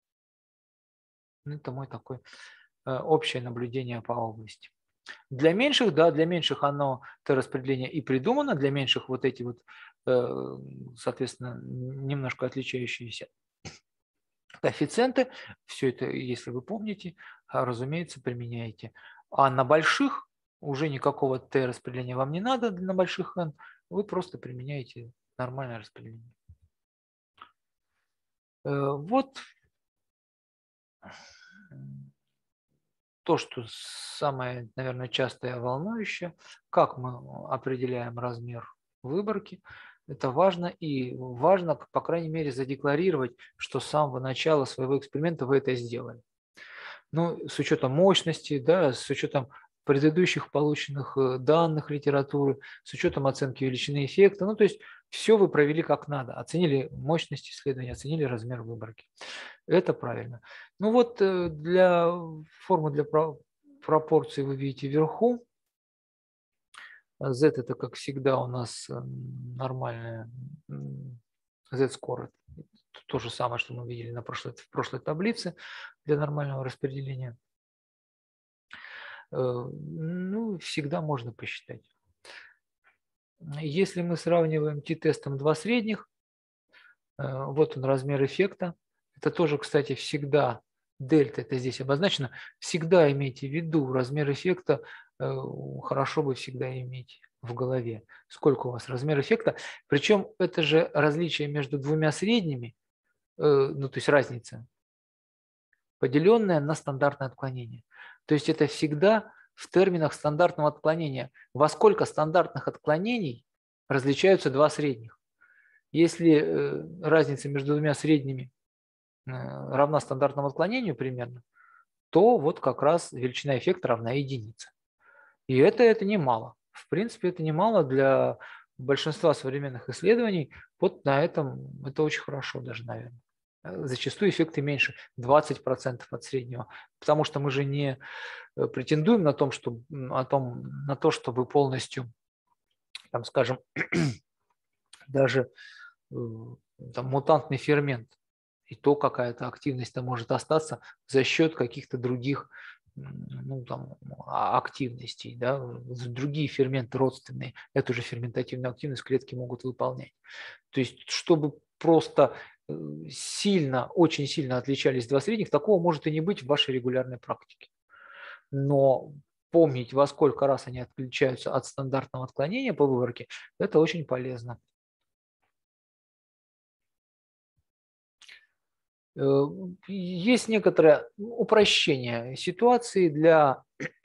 Это мой такой общее наблюдение по области. Для меньших, да, для меньших оно t-распределение и придумано, для меньших вот эти вот, соответственно, немножко отличающиеся коэффициенты, все это, если вы помните, разумеется, применяете. А на больших уже никакого t-распределения вам не надо, на больших n, вы просто применяете нормальное распределение. Вот то, что самое, наверное, частое волнующее, как мы определяем размер выборки. Это важно, и важно, по крайней мере, задекларировать, что с самого начала своего эксперимента вы это сделали. Ну, с учетом мощности, да, с учетом предыдущих полученных данных литературы, с учетом оценки величины эффекта. Ну, то есть все вы провели как надо. Оценили мощность исследования, оценили размер выборки. Это правильно. Ну вот для формы для пропорции вы видите вверху. Z это, как всегда, у нас нормальная Z-скор. То же самое, что мы видели в прошлой таблице для нормального распределения. Ну, всегда можно посчитать. Если мы сравниваем t-тестом два средних, вот он размер эффекта. Это тоже, кстати, всегда дельта, это здесь обозначено. Всегда имейте в виду размер эффекта, хорошо бы всегда иметь в голове, сколько у вас размер эффекта. Причем это же различие между двумя средними, ну то есть разница, поделенная на стандартное отклонение. То есть это всегда в терминах стандартного отклонения. Во сколько стандартных отклонений различаются два средних? Если разница между двумя средними равна стандартному отклонению примерно, то вот как раз величина эффекта равна единице. И это немало. В принципе, это немало для большинства современных исследований. Вот на этом это очень хорошо даже, наверное. Зачастую эффекты меньше, 20% от среднего, потому что мы же не претендуем на то, чтобы полностью, там, скажем, даже там, мутантный фермент, и то какая-то активность может остаться за счет каких-то других активностей, да, другие ферменты родственные, эту же ферментативную активность клетки могут выполнять. То есть, чтобы просто сильно, очень сильно отличались два средних, такого может и не быть в вашей регулярной практике. Но помнить, во сколько раз они отличаются от стандартного отклонения по выборке, это очень полезно. Есть некоторое упрощение ситуации для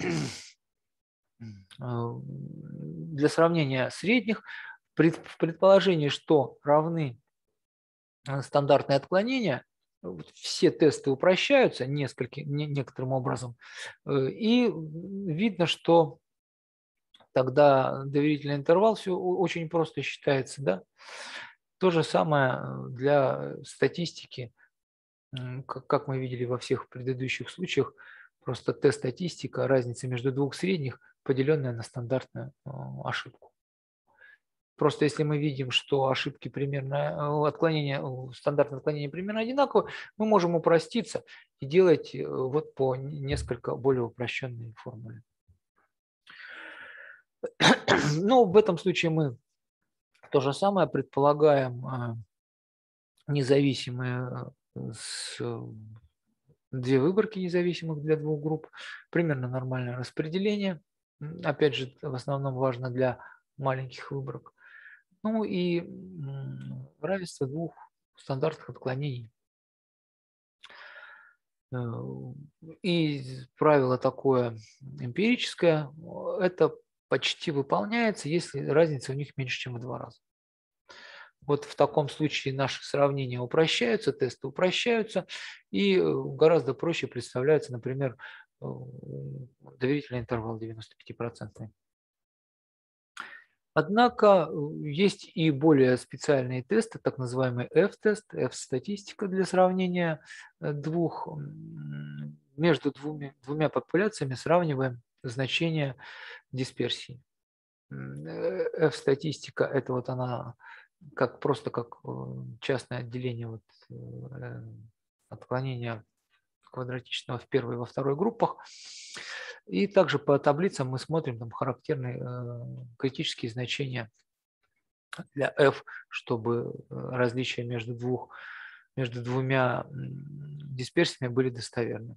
сравнения средних. В предположении, что равны стандартные отклонения, все тесты упрощаются некоторым образом, и видно, что тогда доверительный интервал все очень просто считается. Да? То же самое для статистики. Как мы видели во всех предыдущих случаях, просто Т-статистика, разница между двух средних, поделенная на стандартную ошибку. Просто если мы видим, что ошибки примерно, стандартное отклонение примерно одинаково, мы можем упроститься и делать вот по несколько более упрощенной формуле. Но в этом случае мы то же самое предполагаем независимые 2 выборки независимых для 2 групп, примерно нормальное распределение. Опять же, в основном важно для маленьких выборок. Ну и равенство 2 стандартных отклонений. И правило такое эмпирическое, это почти выполняется, если разница у них меньше, чем в 2 раза. Вот в таком случае наши сравнения упрощаются, тесты упрощаются, и гораздо проще представляется, например, доверительный интервал 95%. Однако есть и более специальные тесты, так называемый F-тест, F-статистика для сравнения между двумя популяциями сравниваем значения дисперсии. F-статистика – это вот она просто как частное отделение отклонения квадратичного в первой и во второй группах. И также по таблицам мы смотрим там характерные критические значения для F, чтобы различия между двумя дисперсиями были достоверны.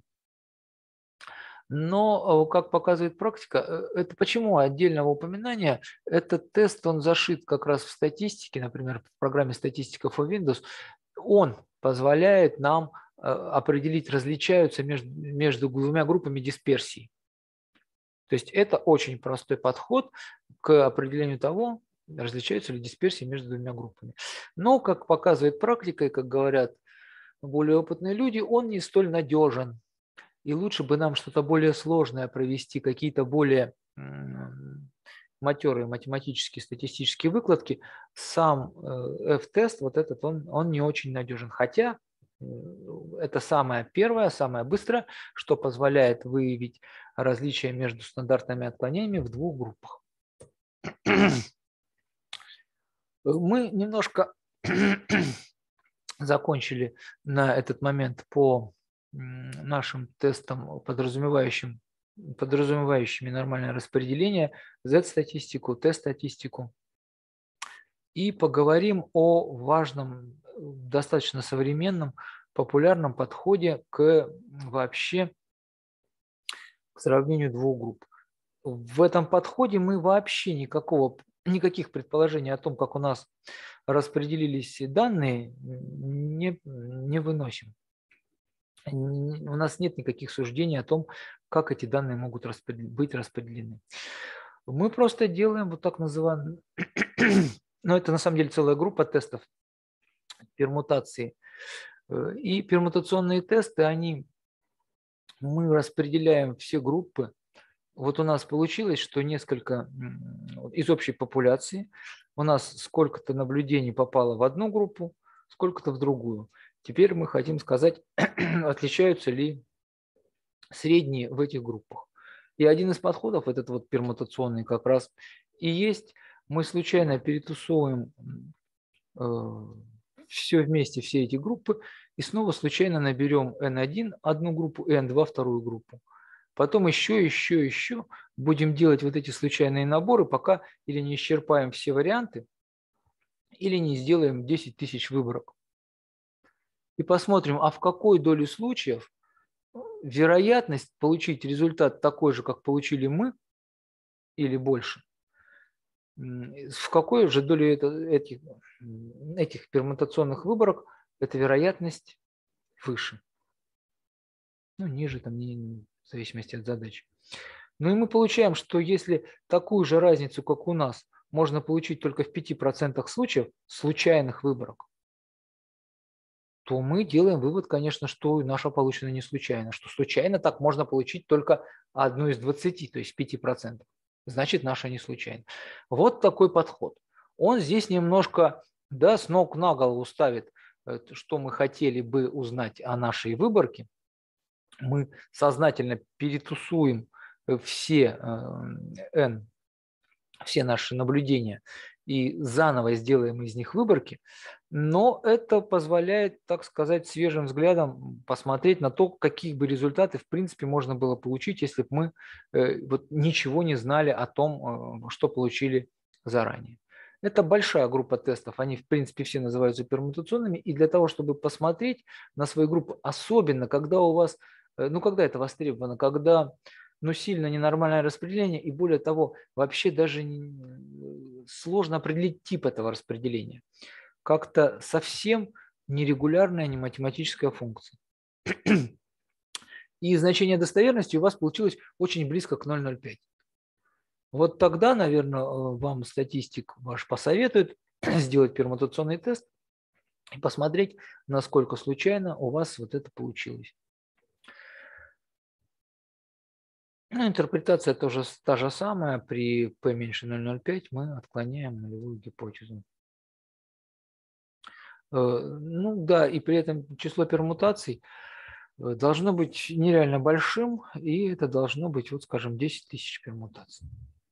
Но, как показывает практика, это почему отдельного упоминания, этот тест, он зашит как раз в статистике, например, в программе «Статистика for Windows», он позволяет нам определить, различаются между двумя группами дисперсии. То есть это очень простой подход к определению того, различаются ли дисперсии между двумя группами. Но, как показывает практика, и как говорят более опытные люди, он не столь надежен. И лучше бы нам что-то более сложное провести, какие-то более матерые математические, статистические выкладки. Сам F-тест, вот этот, он не очень надежен. Хотя это самое первое, самое быстрое, что позволяет выявить различия между стандартными отклонениями в 2 группах. Мы немножко закончили на этот момент по нашим тестам, подразумевающими нормальное распределение, Z-статистику, T-статистику. И поговорим о важном, достаточно современном, популярном подходе к сравнению 2 групп. В этом подходе мы вообще никаких предположений о том, как у нас распределились данные, не выносим. У нас нет никаких суждений о том, как эти данные могут быть распределены. Мы просто делаем вот так называемые, но это на самом деле целая группа тестов, пермутации. И пермутационные тесты, мы распределяем все группы. Вот у нас получилось, что несколько из общей популяции у нас сколько-то наблюдений попало в одну группу, сколько-то в другую. Теперь мы хотим сказать, отличаются ли средние в этих группах. И один из подходов, этот вот пермутационный как раз и есть, мы случайно перетусовываем все вместе, все эти группы, и снова случайно наберем N1 одну группу и N2 вторую группу. Потом еще будем делать вот эти случайные наборы, пока или не исчерпаем все варианты, или не сделаем 10 тысяч выборок. И посмотрим, а в какой доле случаев вероятность получить результат такой же, как получили мы, или больше, в какой же доле этих пермутационных выборок эта вероятность выше. Ну, ниже, там, в зависимости от задачи. Ну и мы получаем, что если такую же разницу, как у нас, можно получить только в 5% случаев случайных выборок, то мы делаем вывод, конечно, что наша получена не случайно, что случайно так можно получить только одну из 20, то есть 5%. Значит, наша не случайно. Вот такой подход. Он здесь немножко, да, с ног на голову ставит, что мы хотели бы узнать о нашей выборке. Мы сознательно перетусуем все наши наблюдения и заново сделаем из них выборки, но это позволяет, так сказать, свежим взглядом посмотреть на то, какие бы результаты в принципе можно было получить, если бы мы ничего не знали о том, что получили заранее. Это большая группа тестов, они в принципе все называются пермутационными, и для того, чтобы посмотреть на свои группы, особенно когда у вас, ну когда это востребовано, когда сильно ненормальное распределение, и более того, вообще даже сложно определить тип этого распределения. Как-то совсем нерегулярная нематематическая функция. И значение достоверности у вас получилось очень близко к 0,05. Вот тогда, наверное, вам статистик ваш посоветует сделать пермутационный тест и посмотреть, насколько случайно у вас вот это получилось. Ну, интерпретация тоже та же самая. При p меньше 0,05 мы отклоняем нулевую гипотезу. Ну да, и при этом число пермутаций должно быть нереально большим, и это должно быть, вот скажем, 10 тысяч пермутаций.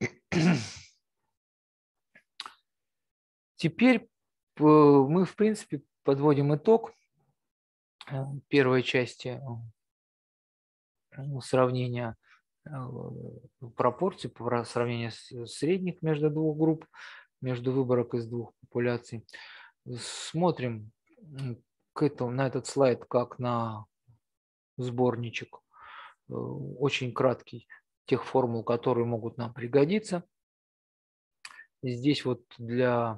Теперь мы, в принципе, подводим итог первой части сравнения пропорций, сравнения средних между двух групп, между выборок из двух популяций. Смотрим на этот слайд как на сборничек, очень краткий, тех формул, которые могут нам пригодиться. Здесь вот для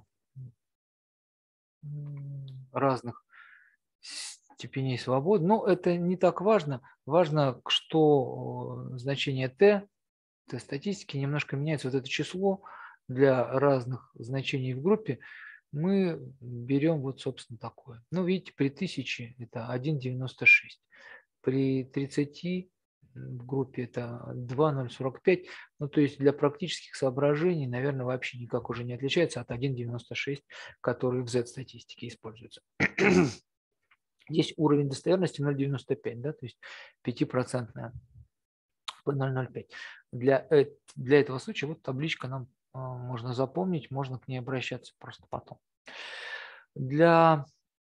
разных степеней свободы, но это не так важно. Важно, что значение t статистики немножко меняется. Вот это число для разных значений в группе мы берем вот, собственно, такое. Ну, видите, при 1000 это 1,96. При 30 в группе это 2,045. Ну, то есть для практических соображений, наверное, вообще никак уже не отличается от 1,96, который в Z-статистике используется. Здесь уровень достоверности 0,95, да, то есть 5% по 0,05. Для этого случая вот табличка нам можно запомнить, можно к ней обращаться просто потом. Для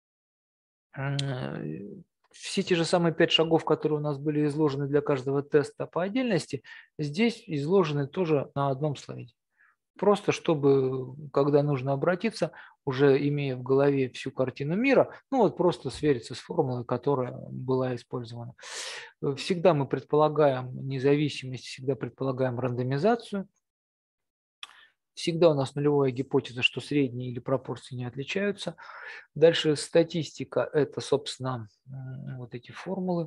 все те же самые 5 шагов, которые у нас были изложены для каждого теста по отдельности, здесь изложены тоже на одном слайде. Просто чтобы, когда нужно обратиться, уже имея в голове всю картину мира, ну вот просто свериться с формулой, которая была использована. Всегда мы предполагаем независимость, всегда предполагаем рандомизацию. Всегда у нас нулевая гипотеза, что средние или пропорции не отличаются. Дальше статистика – это, собственно, вот эти формулы.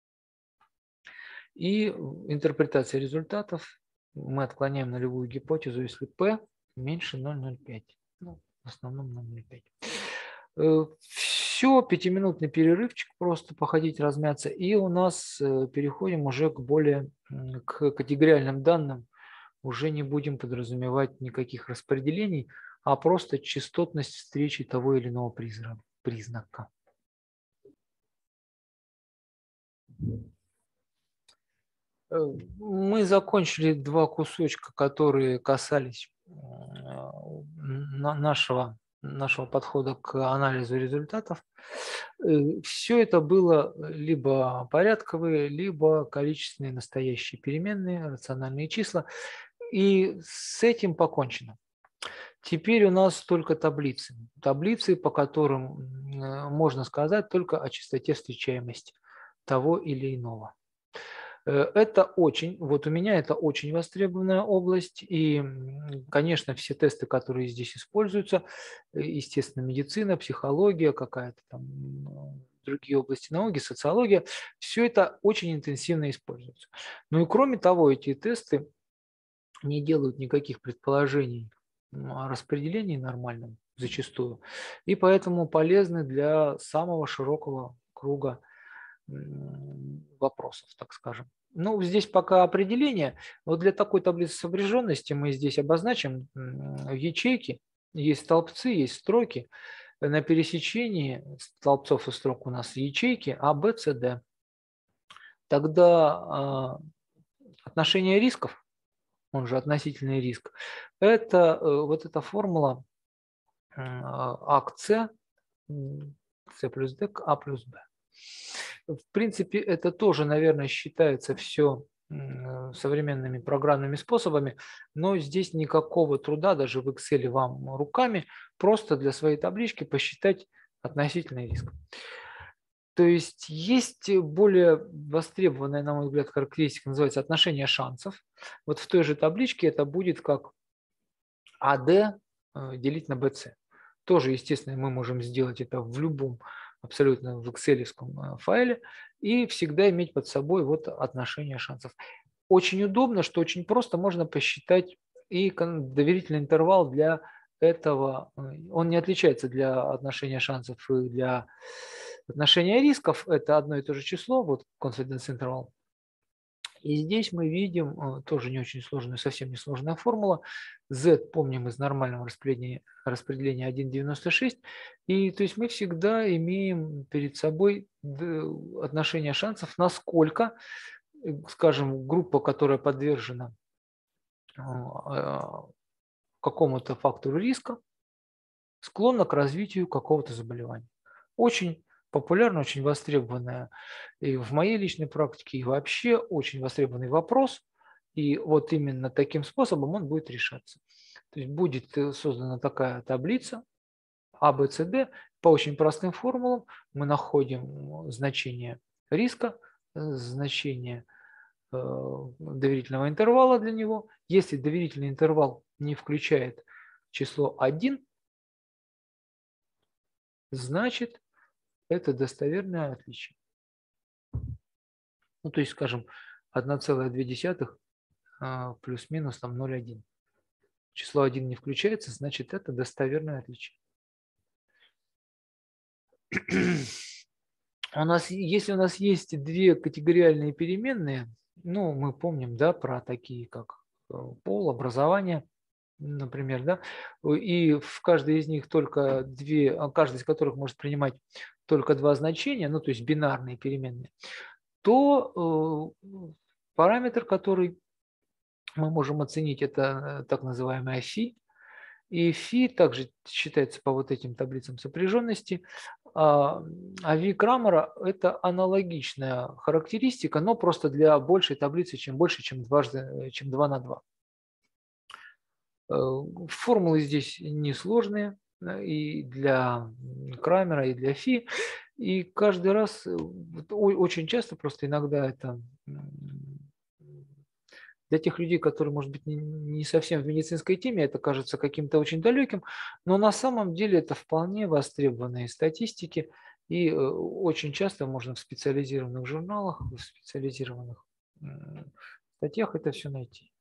И интерпретация результатов. Мы отклоняем нулевую гипотезу, если p меньше 0,05. Ну, в основном 0,05. Все, 5-минутный перерывчик, просто походить, размяться. И у нас переходим уже к категориальным данным. Уже не будем подразумевать никаких распределений, а просто частотность встречи того или иного признака. Мы закончили два кусочка, которые касались нашего подхода к анализу результатов. Все это было либо порядковые, либо количественные настоящие переменные, рациональные числа. И с этим покончено. Теперь у нас только таблицы. Таблицы, по которым можно сказать только о частоте встречаемости того или иного. Это вот у меня это очень востребованная область, и, конечно, все тесты, которые здесь используются, естественно, медицина, психология, какая-то там другие области науки, социология, все это очень интенсивно используется. Ну и кроме того, эти тесты не делают никаких предположений о распределении нормальном зачастую, и поэтому полезны для самого широкого круга вопросов, так скажем. Ну, здесь пока определение. Вот для такой таблицы сопряженности мы здесь обозначим ячейки. Есть столбцы, есть строки. На пересечении столбцов и строк у нас ячейки А, Б, С, Д. Тогда отношение рисков, он же относительный риск, это вот эта формула А к С, С плюс Д к А плюс Б. В принципе, это тоже, наверное, считается все современными программными способами, но здесь никакого труда даже в Excel вам руками, просто для своей таблички посчитать относительный риск. То есть более востребованная, на мой взгляд, характеристика, называется отношение шансов. Вот в той же табличке это будет как AD делить на BC. Тоже, естественно, мы можем сделать это в любом абсолютно в Excel файле и всегда иметь под собой вот отношение шансов. Очень удобно, что очень просто можно посчитать и доверительный интервал для этого. Он не отличается для отношения шансов и для отношения рисков. Это одно и то же число, вот confidence interval. И здесь мы видим тоже не очень сложная, совсем не сложная формула. Z помним из нормального распределения 1,96. И то есть мы всегда имеем перед собой отношение шансов, насколько, скажем, группа, которая подвержена какому-то фактору риска, склонна к развитию какого-то заболевания. Очень популярно, очень востребованная и в моей личной практике, и вообще очень востребованный вопрос. И вот именно таким способом он будет решаться. То есть будет создана такая таблица А, Б, С, Д. По очень простым формулам мы находим значение риска, значение доверительного интервала для него. Если доверительный интервал не включает число 1, значит это достоверное отличие. Ну, то есть, скажем, 1,2 плюс-минус там 0,1. Число 1 не включается, значит это достоверное отличие. Если у нас есть две категориальные переменные, ну, мы помним, да, про такие, как пол, образование, например, да, и в каждой из них только каждый из которых может принимать только два значения, ну, то есть бинарные переменные, то параметр, который мы можем оценить, это так называемая φ. И φ также считается по вот этим таблицам сопряженности. А V Крамера – это аналогичная характеристика, но просто для большей таблицы, чем больше, чем 2 на 2. Формулы здесь несложные и для Крамера, и для φ. И каждый раз, очень часто, просто иногда это для тех людей, которые, может быть, не совсем в медицинской теме, это кажется каким-то очень далеким, но на самом деле это вполне востребованные статистики, и очень часто можно в специализированных журналах, в специализированных статьях это все найти.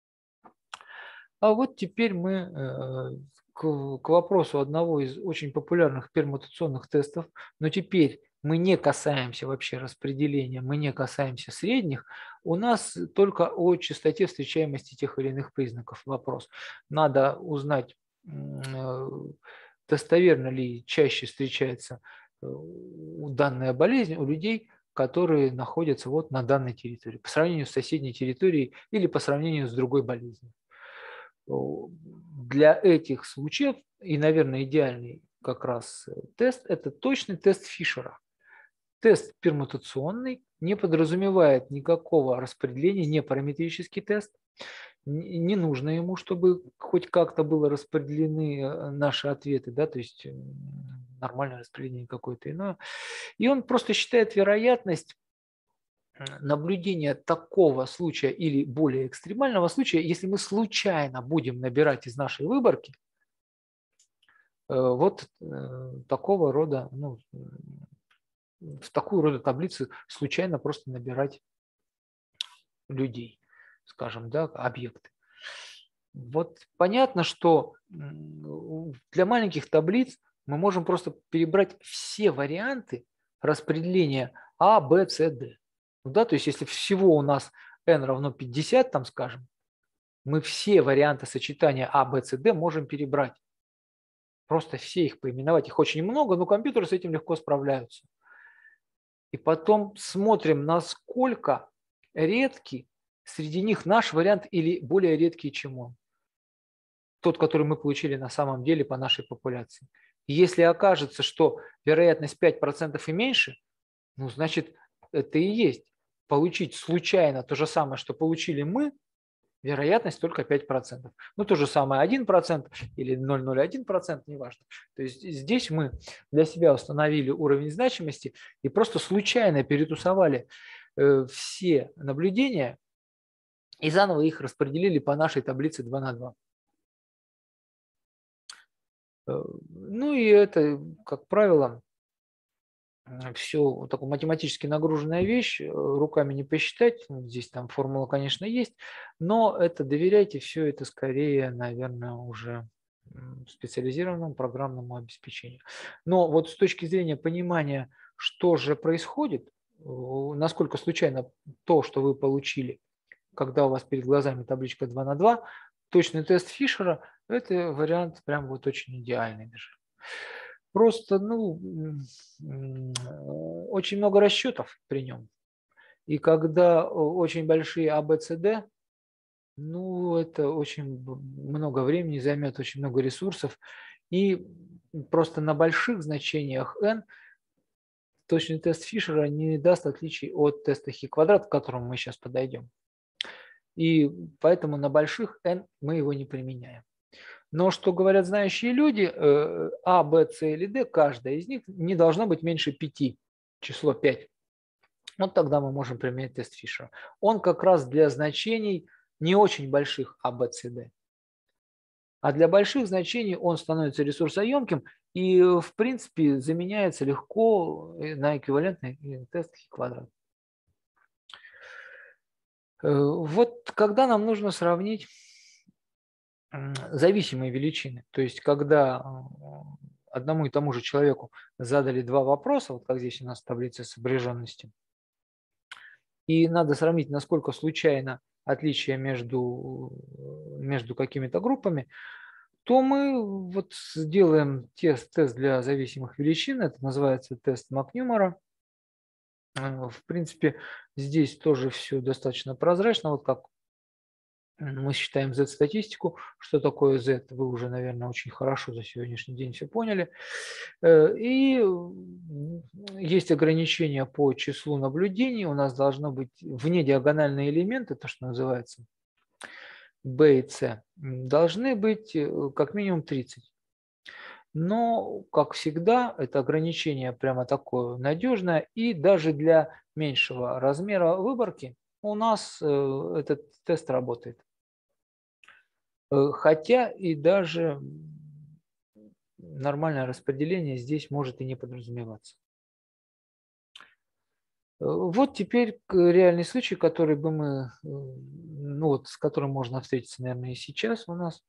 А вот теперь мы к вопросу одного из очень популярных пермутационных тестов, но теперь мы не касаемся вообще распределения, мы не касаемся средних, у нас только о частоте встречаемости тех или иных признаков вопрос. Надо узнать, достоверно ли чаще встречается данная болезнь у людей, которые находятся вот на данной территории, по сравнению с соседней территорией или по сравнению с другой болезнью. Для этих случаев и, наверное, идеальный как раз тест – это точный тест Фишера. Тест пермутационный, не подразумевает никакого распределения, не параметрический тест. Не нужно ему, чтобы хоть как-то было распределены наши ответы, да, то есть нормальное распределение какое-то иное. И он просто считает вероятность наблюдения такого случая или более экстремального случая, если мы случайно будем набирать из нашей выборки вот такого рода, ну, в такую рода таблицу случайно просто набирать людей, скажем, да, объекты. Вот понятно, что для маленьких таблиц мы можем просто перебрать все варианты распределения А, Б, С, Д. Да, то есть если всего у нас n равно 50, там скажем, мы все варианты сочетания А, Б, С, Д можем перебрать. Просто все их поименовать. Их очень много, но компьютеры с этим легко справляются. И потом смотрим, насколько редкий среди них наш вариант или более редкий, чем он. Тот, который мы получили на самом деле по нашей популяции. И если окажется, что вероятность 5% и меньше, ну, значит, это и есть получить случайно то же самое, что получили мы, вероятность только 5%. Ну, то же самое 1% или 0,01%, неважно. То есть здесь мы для себя установили уровень значимости и просто случайно перетусовали все наблюдения и заново их распределили по нашей таблице 2 на 2. Ну и это, как правило, все такая математически нагруженная вещь, руками не посчитать. Ну, здесь там формула, конечно, есть, но это доверяйте, все это скорее, наверное, уже специализированному программному обеспечению. Но вот с точки зрения понимания, что же происходит, насколько случайно то, что вы получили, когда у вас перед глазами табличка 2 на 2, точный тест Фишера – это вариант прям вот очень идеальный даже. Просто, очень много расчетов при нем. И когда очень большие ABCD, это очень много времени займет, очень много ресурсов. И просто на больших значениях n точный тест Фишера не даст отличий от теста Хи-квадрат, к которому мы сейчас подойдем. И поэтому на больших n мы его не применяем. Но что говорят знающие люди, А, Б, С или Д, каждая из них не должна быть меньше 5, число 5. Вот тогда мы можем применять тест Фишера. Он как раз для значений не очень больших А, Б, С, Д. А для больших значений он становится ресурсоемким и, в принципе, заменяется легко на эквивалентный тест Хи-квадрат. Вот когда нам нужно сравнить зависимые величины, то есть когда одному и тому же человеку задали два вопроса, вот как здесь у нас в таблице сопряженности, и надо сравнить, насколько случайно отличие между какими-то группами, то мы вот сделаем тест для зависимых величин, это называется тест Макнюмора. В принципе, здесь тоже все достаточно прозрачно, вот как мы считаем Z-статистику. Что такое Z, вы уже, наверное, очень хорошо за сегодняшний день все поняли. И есть ограничения по числу наблюдений. У нас должно быть внедиагональные элементы, то, что называется B и C, должны быть как минимум 30. Но, как всегда, это ограничение прямо такое надежное. И даже для меньшего размера выборки у нас этот тест работает. Хотя и даже нормальное распределение здесь может и не подразумеваться. Вот теперь реальный случай, который бы мы, с которым можно встретиться, наверное, и сейчас у нас.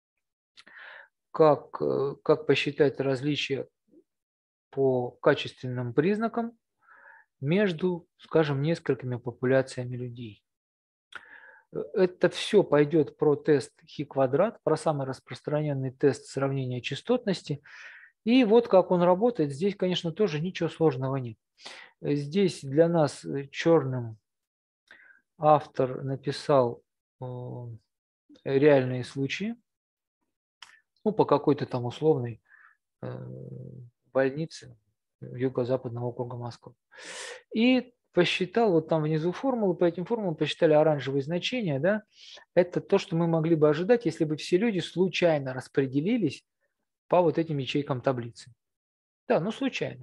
Как посчитать различия по качественным признакам между, скажем, несколькими популяциями людей. Это все пойдет про тест Хи-квадрат, про самый распространенный тест сравнения частотности. И вот как он работает. Здесь, конечно, тоже ничего сложного нет. Здесь для нас черным автор написал реальные случаи, по какой-то там условной больнице Юго-Западного округа Москвы. И посчитал, вот там внизу формулы, по этим формулам посчитали оранжевые значения, да, это то, что мы могли бы ожидать, если бы все люди случайно распределились по вот этим ячейкам таблицы. Да, случайно.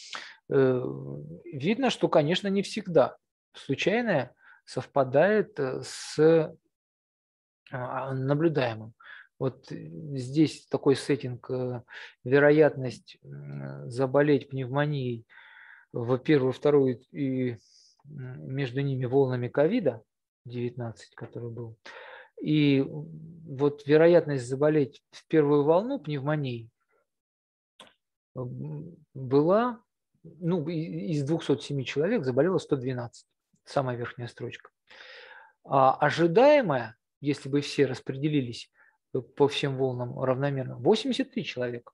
Видно, что, конечно, не всегда случайное совпадает с наблюдаемым. Вот здесь такой сеттинг, вероятность заболеть пневмонией в первую, вторую и между ними волнами ковида-19, который был, и вот вероятность заболеть в первую волну пневмонией была, из 207 человек заболело 112, самая верхняя строчка. А ожидаемая, если бы все распределились по всем волнам равномерно, 83 человека.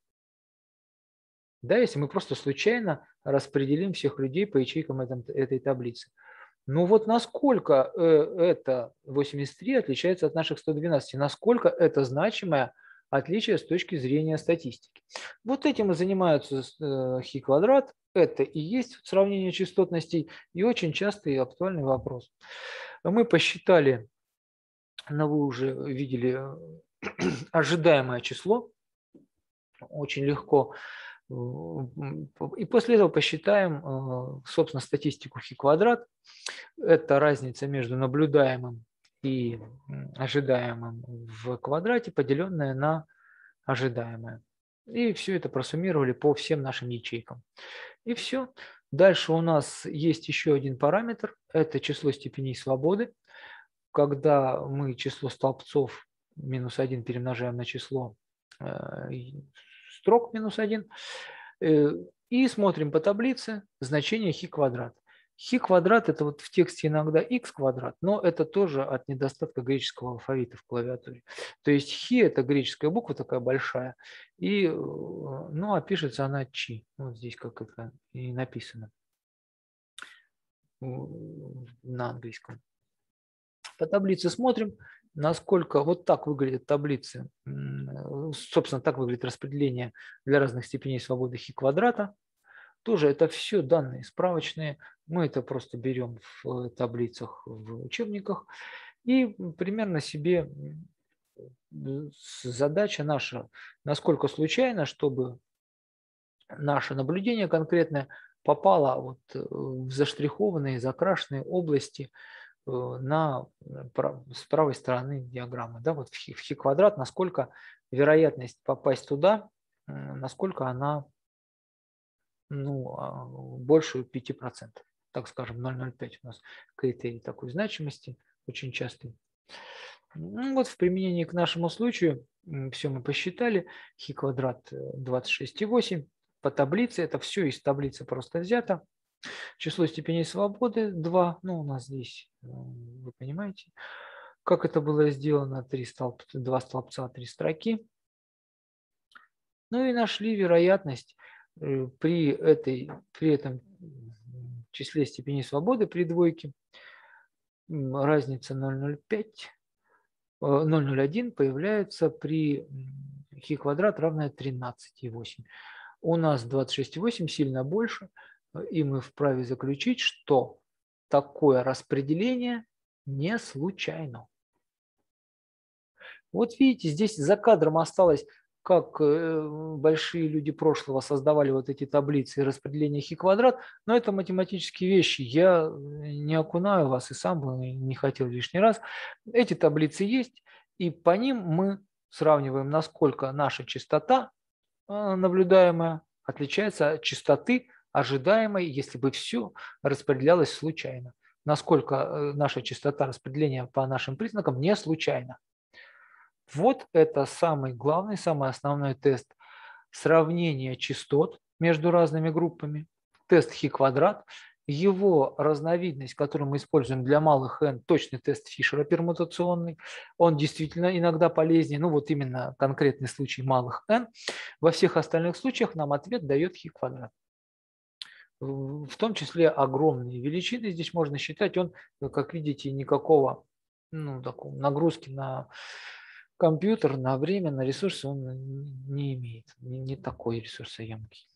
Да, если мы просто случайно распределим всех людей по ячейкам этой таблицы. Вот насколько это 83 отличается от наших 112, насколько это значимое отличие с точки зрения статистики. Вот этим и занимаются Хи-квадрат, это и есть сравнение частотностей и очень частый и актуальный вопрос. Мы посчитали, но вы уже видели ожидаемое число, очень легко. И после этого посчитаем, собственно, статистику хи-квадрат. Это разница между наблюдаемым и ожидаемым в квадрате, поделенная на ожидаемое. И все это просуммировали по всем нашим ячейкам. И все. Дальше у нас есть еще один параметр. Это число степеней свободы. Когда мы число столбцов минус 1 перемножаем на число строк минус 1, и смотрим по таблице значение хи квадрат. Хи квадрат – это вот в тексте иногда x квадрат, но это тоже от недостатка греческого алфавита в клавиатуре. То есть хи – это греческая буква такая большая, и, ну, а пишется она чи. Вот здесь как это и написано на английском. По таблице смотрим, насколько вот так выглядят таблицы. Собственно, так выглядит распределение для разных степеней свободы хи квадрата. Тоже это все данные справочные. Мы это просто берем в таблицах, в учебниках. И примерно себе задача наша, насколько случайно, чтобы наше наблюдение конкретное попало вот в заштрихованные, закрашенные области с правой стороны диаграммы. Да, вот в хи квадрат, насколько вероятность попасть туда, насколько она больше 5%. Так скажем, 0,05 у нас критерий такой значимости, очень частый. Ну, вот в применении к нашему случаю все мы посчитали. Хи квадрат 26,8. По таблице, это все из таблицы просто взято. Число степеней свободы 2. Ну, у нас здесь, вы понимаете, как это было сделано. 2 столбца, 3 строки. Ну и нашли вероятность при этом числе степеней свободы при двойке. Разница 0,05, 0,01 появляется при хи квадрат равное 13,8. У нас 26,8 сильно больше, и мы вправе заключить, что такое распределение не случайно. Вот видите, здесь за кадром осталось, как большие люди прошлого создавали вот эти таблицы и распределение хи квадрат, но это математические вещи. Я не окунаю вас и сам бы не хотел лишний раз. Эти таблицы есть, и по ним мы сравниваем, насколько наша частота наблюдаемая отличается от частоты ожидаемой, если бы все распределялось случайно. Насколько наша частота распределения по нашим признакам не случайна. Вот это самый главный, самый основной тест сравнения частот между разными группами. Тест хи квадрат. Его разновидность, которую мы используем для малых n, точный тест Фишера пермутационный. Он действительно иногда полезнее. Ну вот именно конкретный случай малых n. Во всех остальных случаях нам ответ дает хи квадрат. В том числе огромные величины здесь можно считать. Он, как видите, никакого нагрузки на компьютер, на время, на ресурсы он не имеет, не такой ресурсоемкий.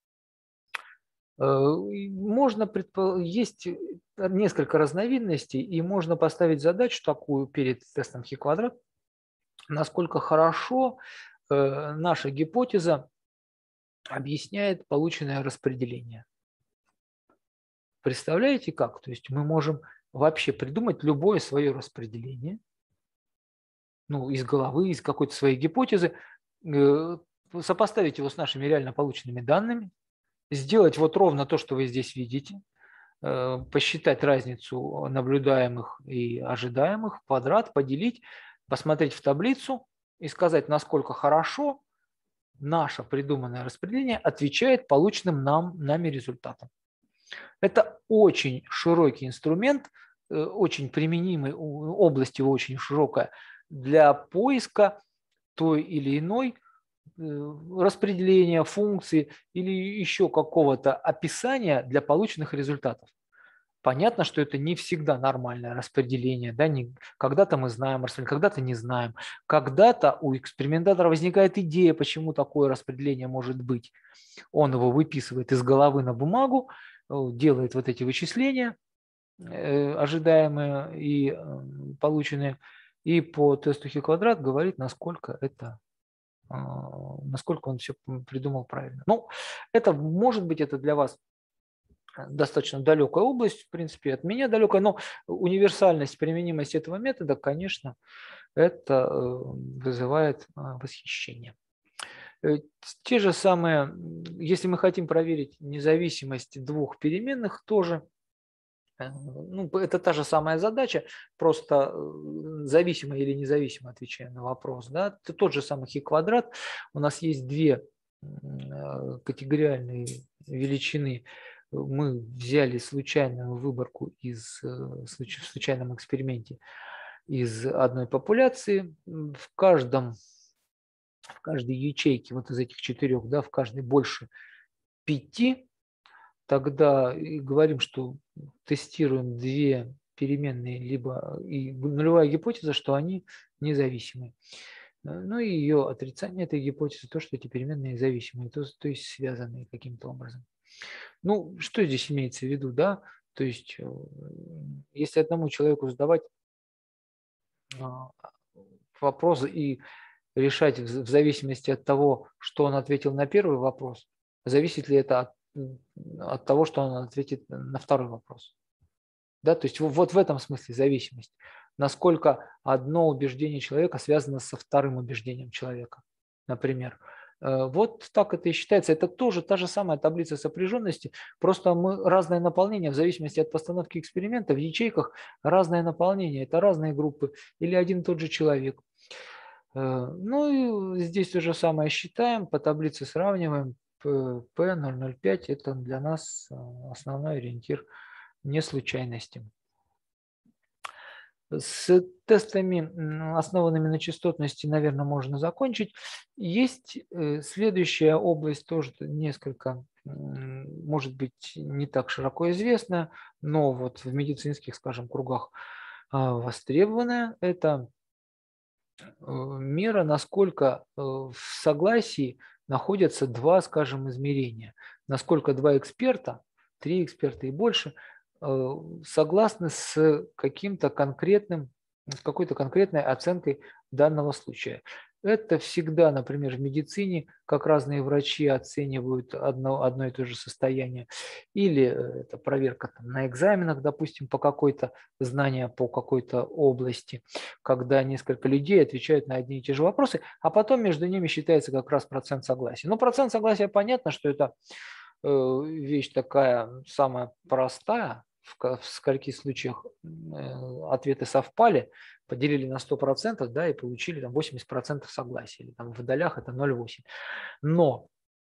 Есть несколько разновидностей, и можно поставить задачу такую перед тестом хи квадрат, насколько хорошо наша гипотеза объясняет полученное распределение. Представляете как? То есть мы можем вообще придумать любое свое распределение, из головы, из какой-то своей гипотезы, сопоставить его с нашими реально полученными данными, сделать вот ровно то, что вы здесь видите, посчитать разницу наблюдаемых и ожидаемых в квадрат, поделить, посмотреть в таблицу и сказать, насколько хорошо наше придуманное распределение отвечает полученным нами результатам. Это очень широкий инструмент, очень применимый, область его очень широкая, для поиска той или иной распределения функции или еще какого-то описания для полученных результатов. Понятно, что это не всегда нормальное распределение. Да? Когда-то мы знаем распределение, когда-то не знаем. Когда-то у экспериментатора возникает идея, почему такое распределение может быть. Он его выписывает из головы на бумагу, делает вот эти вычисления, ожидаемые и полученные, и по тесту Хи-квадрат говорит, насколько он все придумал правильно. Ну, это может быть, это для вас достаточно далекая область, в принципе, от меня далекая, но универсальность, применимость этого метода, конечно, это вызывает восхищение. Те же самые, если мы хотим проверить независимость двух переменных, тоже это та же самая задача, просто зависимо или независимо отвечая на вопрос. Да? Это тот же самый Хи-квадрат. У нас есть две категориальные величины. Мы взяли случайную выборку в случайном эксперименте из одной популяции. В каждой ячейке вот из этих четырех, да, в каждой больше 5, тогда и говорим, что тестируем две переменные, либо и нулевая гипотеза, что они независимы. Ну и ее отрицание этой гипотезы, то, что эти переменные зависимые, то есть связанные каким-то образом. Ну, что здесь имеется в виду, да? То есть, если одному человеку задавать вопрос и решать в зависимости от того, что он ответил на первый вопрос, зависит ли это от того, что он ответит на второй вопрос. Да? То есть вот в этом смысле зависимость. Насколько одно убеждение человека связано со вторым убеждением человека, например. Вот так это и считается. Это тоже та же самая таблица сопряженности, просто разное наполнение в зависимости от постановки эксперимента. В ячейках разное наполнение, это разные группы или один и тот же человек. Ну и здесь то же самое считаем, по таблице сравниваем. P005 – это для нас основной ориентир не случайности. С тестами, основанными на частотности, наверное, можно закончить. Есть следующая область, тоже несколько, может быть, не так широко известная, но вот в медицинских, скажем, кругах востребованная. Это мера, насколько в согласии находятся два, скажем, измерения. Насколько два эксперта, 3 эксперта и больше, согласны с какой-то конкретной оценкой данного случая. Это всегда, например, в медицине, как разные врачи оценивают одно и то же состояние. Или это проверка на экзаменах, допустим, по какой-то знанию по какой-то области, когда несколько людей отвечают на одни и те же вопросы, а потом между ними считается как раз процент согласия. Ну, процент согласия, понятно, что это вещь такая самая простая. В скольких случаях ответы совпали, поделили на 100%, да, и получили там 80% согласия. Или там в долях это 0,8. Но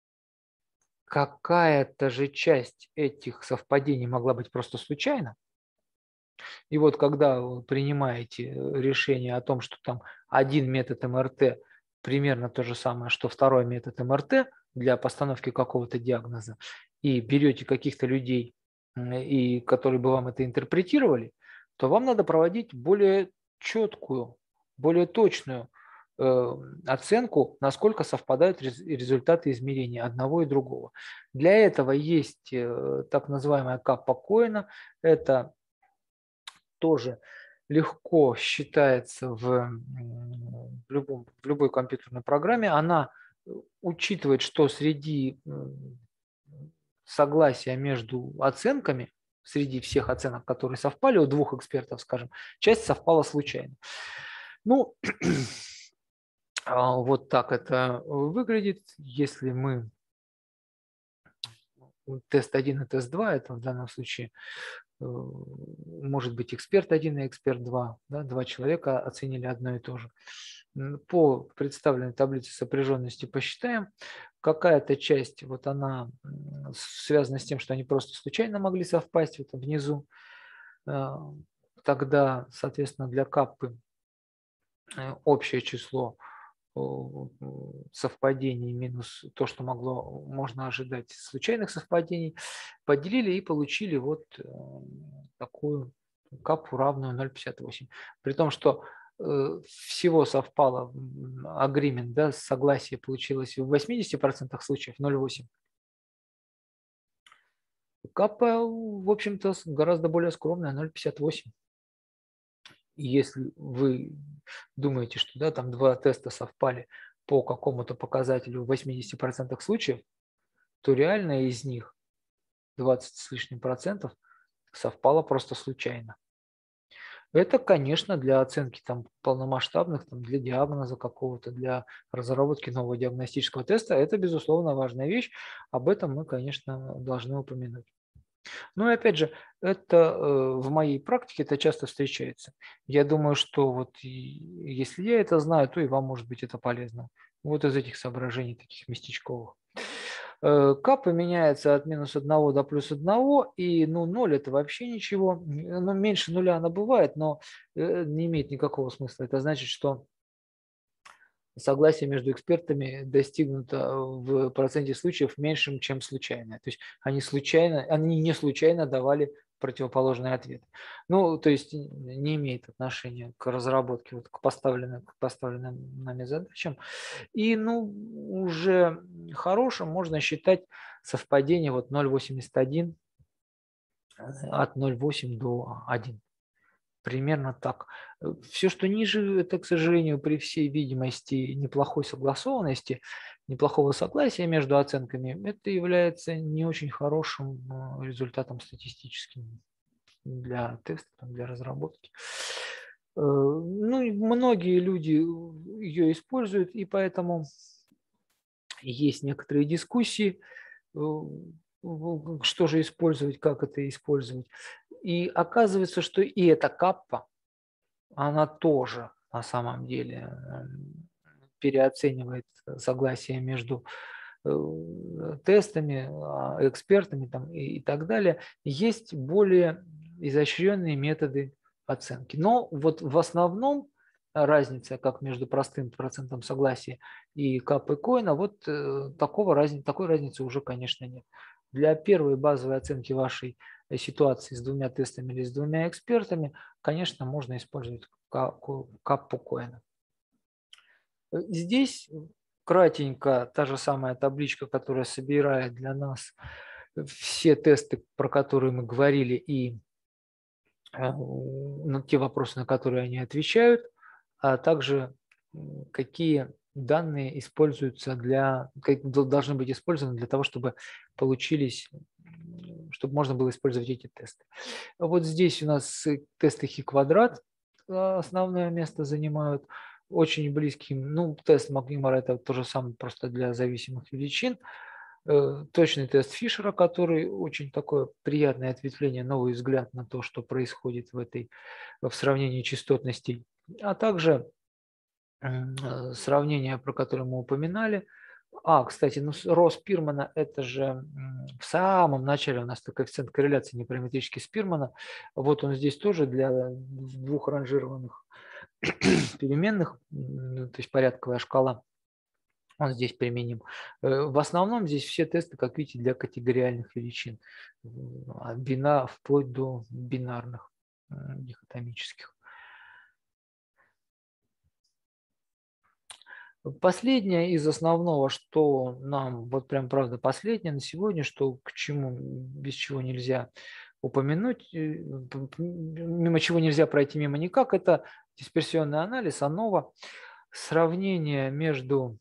какая-то же часть этих совпадений могла быть просто случайна. И вот когда вы принимаете решение о том, что там один метод МРТ примерно то же самое, что второй метод МРТ для постановки какого-то диагноза, и берете каких-то людей, и которые бы вам это интерпретировали, то вам надо проводить более четкую, более точную оценку, насколько совпадают результаты измерения одного и другого. Для этого есть так называемая каппа Коэна. Это тоже легко считается в любой компьютерной программе. Она учитывает, что среди согласия между оценками, среди всех оценок, которые совпали у двух экспертов, скажем, часть совпала случайно. Ну, вот так это выглядит. Если мы тест 1 и тест 2, это в данном случае может быть эксперт 1 и эксперт 2, да, два человека оценили одно и то же. По представленной таблице сопряженности посчитаем, какая-то часть, вот она связана с тем, что они просто случайно могли совпасть вот внизу. Тогда, соответственно, для каппы общее число совпадений минус то, что можно ожидать случайных совпадений, поделили и получили вот такую капу, равную 0,58. При том, что всего совпало agreement, да, согласие получилось в 80% случаев 0,8. Капа, в общем-то, гораздо более скромная, 0,58. Если вы думаете, что да, там два теста совпали по какому-то показателю в 80% случаев, то реально из них 20 с лишним процентов совпало просто случайно. Это, конечно, для оценки там полномасштабных, там, для диагноза какого-то, для разработки нового диагностического теста, это, безусловно, важная вещь. Об этом мы, конечно, должны упомянуть. Ну и опять же, это в моей практике это часто встречается. Я думаю, что вот если я это знаю, то и вам, может быть, это полезно. Вот из этих соображений таких местечковых. Капа меняется от -1 до +1, и ну, 0 это вообще ничего. Ну, меньше нуля она бывает, но не имеет никакого смысла. Это значит, что согласие между экспертами достигнуто в проценте случаев меньшим, чем случайно. То есть они не случайно давали противоположный ответ. Ну, то есть не имеет отношения к разработке, вот, к поставленным нами задачам. И ну, уже хорошим можно считать совпадение вот 0,81 от 0,8 до 1. Примерно так. Все, что ниже, это, к сожалению, при всей видимости неплохой согласованности, неплохого согласия между оценками, это является не очень хорошим результатом статистическим для теста, для разработки. Ну, и многие люди ее используют, и поэтому есть некоторые дискуссии, что же использовать, как это использовать. И оказывается, что и эта каппа, она тоже на самом деле переоценивает согласие между тестами, экспертами там, и так далее. Есть более изощренные методы оценки. Но вот в основном разница, как между простым процентом согласия и капой коина, вот такой разницы уже, конечно, нет. Для первой базовой оценки вашей ситуации с двумя тестами или с двумя экспертами, конечно, можно использовать капу коина. Здесь кратенько та же самая табличка, которая собирает для нас все тесты, про которые мы говорили, и те вопросы, на которые они отвечают, а также какие данные должны быть использованы для того, чтобы чтобы можно было использовать эти тесты. Вот здесь у нас тесты Хи-квадрат основное место занимают. Очень близким, ну, тест Макнимора это то же самое, просто для зависимых величин. Точный тест Фишера, который очень такое приятное ответвление, новый взгляд на то, что происходит в сравнении частотностей, а также сравнение, про которое мы упоминали. Кстати, ну, рост Спирмана – это же в самом начале у нас коэффициент корреляции непараметрический Спирмана. Вот он здесь тоже для двух ранжированных переменных, то есть порядковая шкала, он здесь применим. В основном здесь все тесты, как видите, для категориальных величин, вплоть до бинарных, дихотомических. Последнее из основного, что нам, вот прям правда последнее на сегодня, что к чему, без чего нельзя упомянуть, мимо чего нельзя пройти мимо никак, это дисперсионный анализ, ANOVA, сравнение между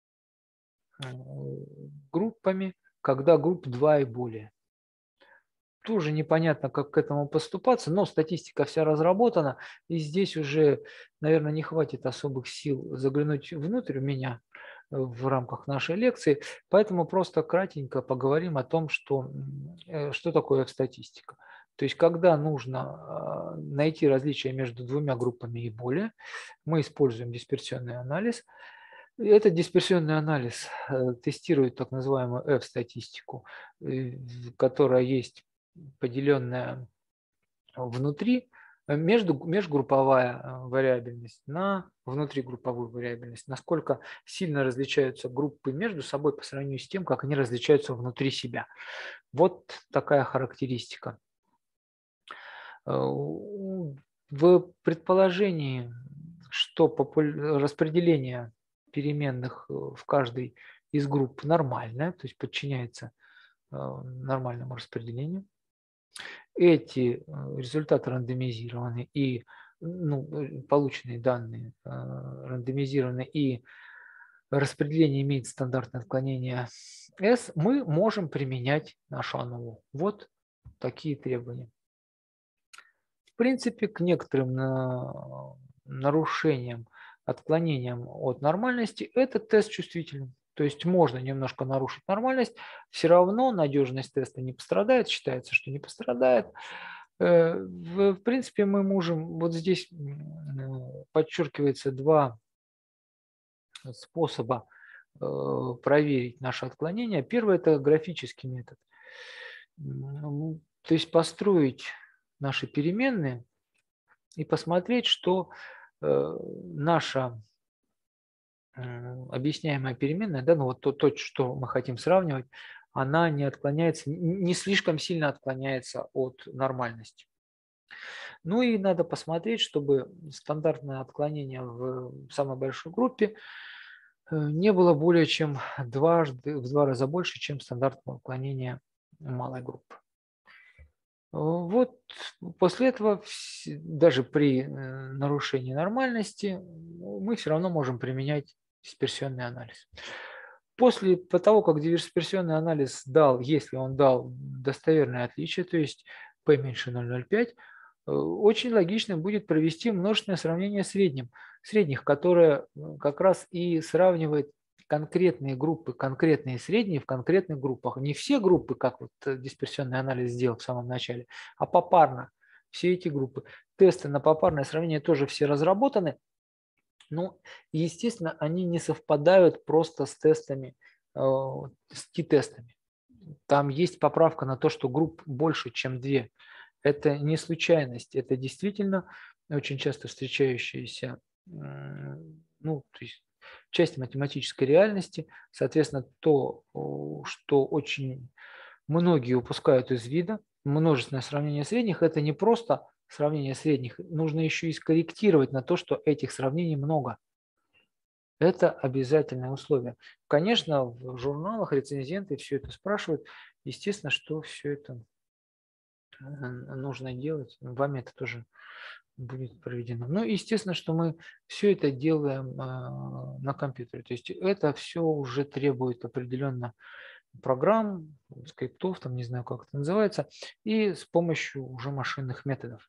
группами, когда групп 2 и более. Тоже непонятно, как к этому поступаться, но статистика вся разработана, и здесь уже, наверное, не хватит особых сил заглянуть внутрь у меня в рамках нашей лекции, поэтому просто кратенько поговорим о том, что такое статистика. То есть, когда нужно найти различия между двумя группами и более, мы используем дисперсионный анализ. Этот дисперсионный анализ тестирует так называемую F-статистику, которая есть поделенная внутри межгрупповая вариабельность на внутригрупповую вариабельность. Насколько сильно различаются группы между собой по сравнению с тем, как они различаются внутри себя. Вот такая характеристика. В предположении, что распределение переменных в каждой из групп нормальное, то есть подчиняется нормальному распределению, эти результаты рандомизированы и полученные данные рандомизированы, и распределение имеет стандартное отклонение S, мы можем применять нашу АНОВУ. Вот такие требования. В принципе, к некоторым нарушениям, отклонениям от нормальности этот тест чувствителен. То есть можно немножко нарушить нормальность, все равно надежность теста не пострадает, считается, что не пострадает. В принципе, мы можем, вот здесь подчеркивается два способа проверить наше отклонение. Первый – это графический метод. То есть построить наши переменные и посмотреть, что наша объясняемая переменная, да, ну вот то, что мы хотим сравнивать, она не отклоняется, не слишком сильно отклоняется от нормальности. Ну и надо посмотреть, чтобы стандартное отклонение в самой большой группе не было более чем в 2 раза больше, чем стандартное отклонение малой группы. Вот после этого даже при нарушении нормальности мы все равно можем применять дисперсионный анализ. После того, как дисперсионный анализ дал, если он дал достоверное отличие, то есть p меньше 0,05, очень логично будет провести множественное сравнение средних, которое как раз и сравнивает конкретные группы, конкретные средние в конкретных группах. Не все группы, как вот дисперсионный анализ сделал в самом начале, а попарно все эти группы. Тесты на попарное сравнение тоже все разработаны. Ну, естественно, они не совпадают просто с тестами, с t-тестами. Там есть поправка на то, что групп больше, чем 2. Это не случайность, это действительно очень часто встречающаяся, то есть часть математической реальности. Соответственно, то, что очень многие упускают из вида, множественное сравнение средних, это не просто сравнение средних, нужно еще и скорректировать на то, что этих сравнений много. Это обязательное условие. Конечно, в журналах рецензенты все это спрашивают. Естественно, что все это нужно делать. Вами это тоже будет проведено. Ну, естественно, что мы все это делаем на компьютере. То есть это все уже требует определенно программ, скриптов, там не знаю, как это называется, и с помощью уже машинных методов.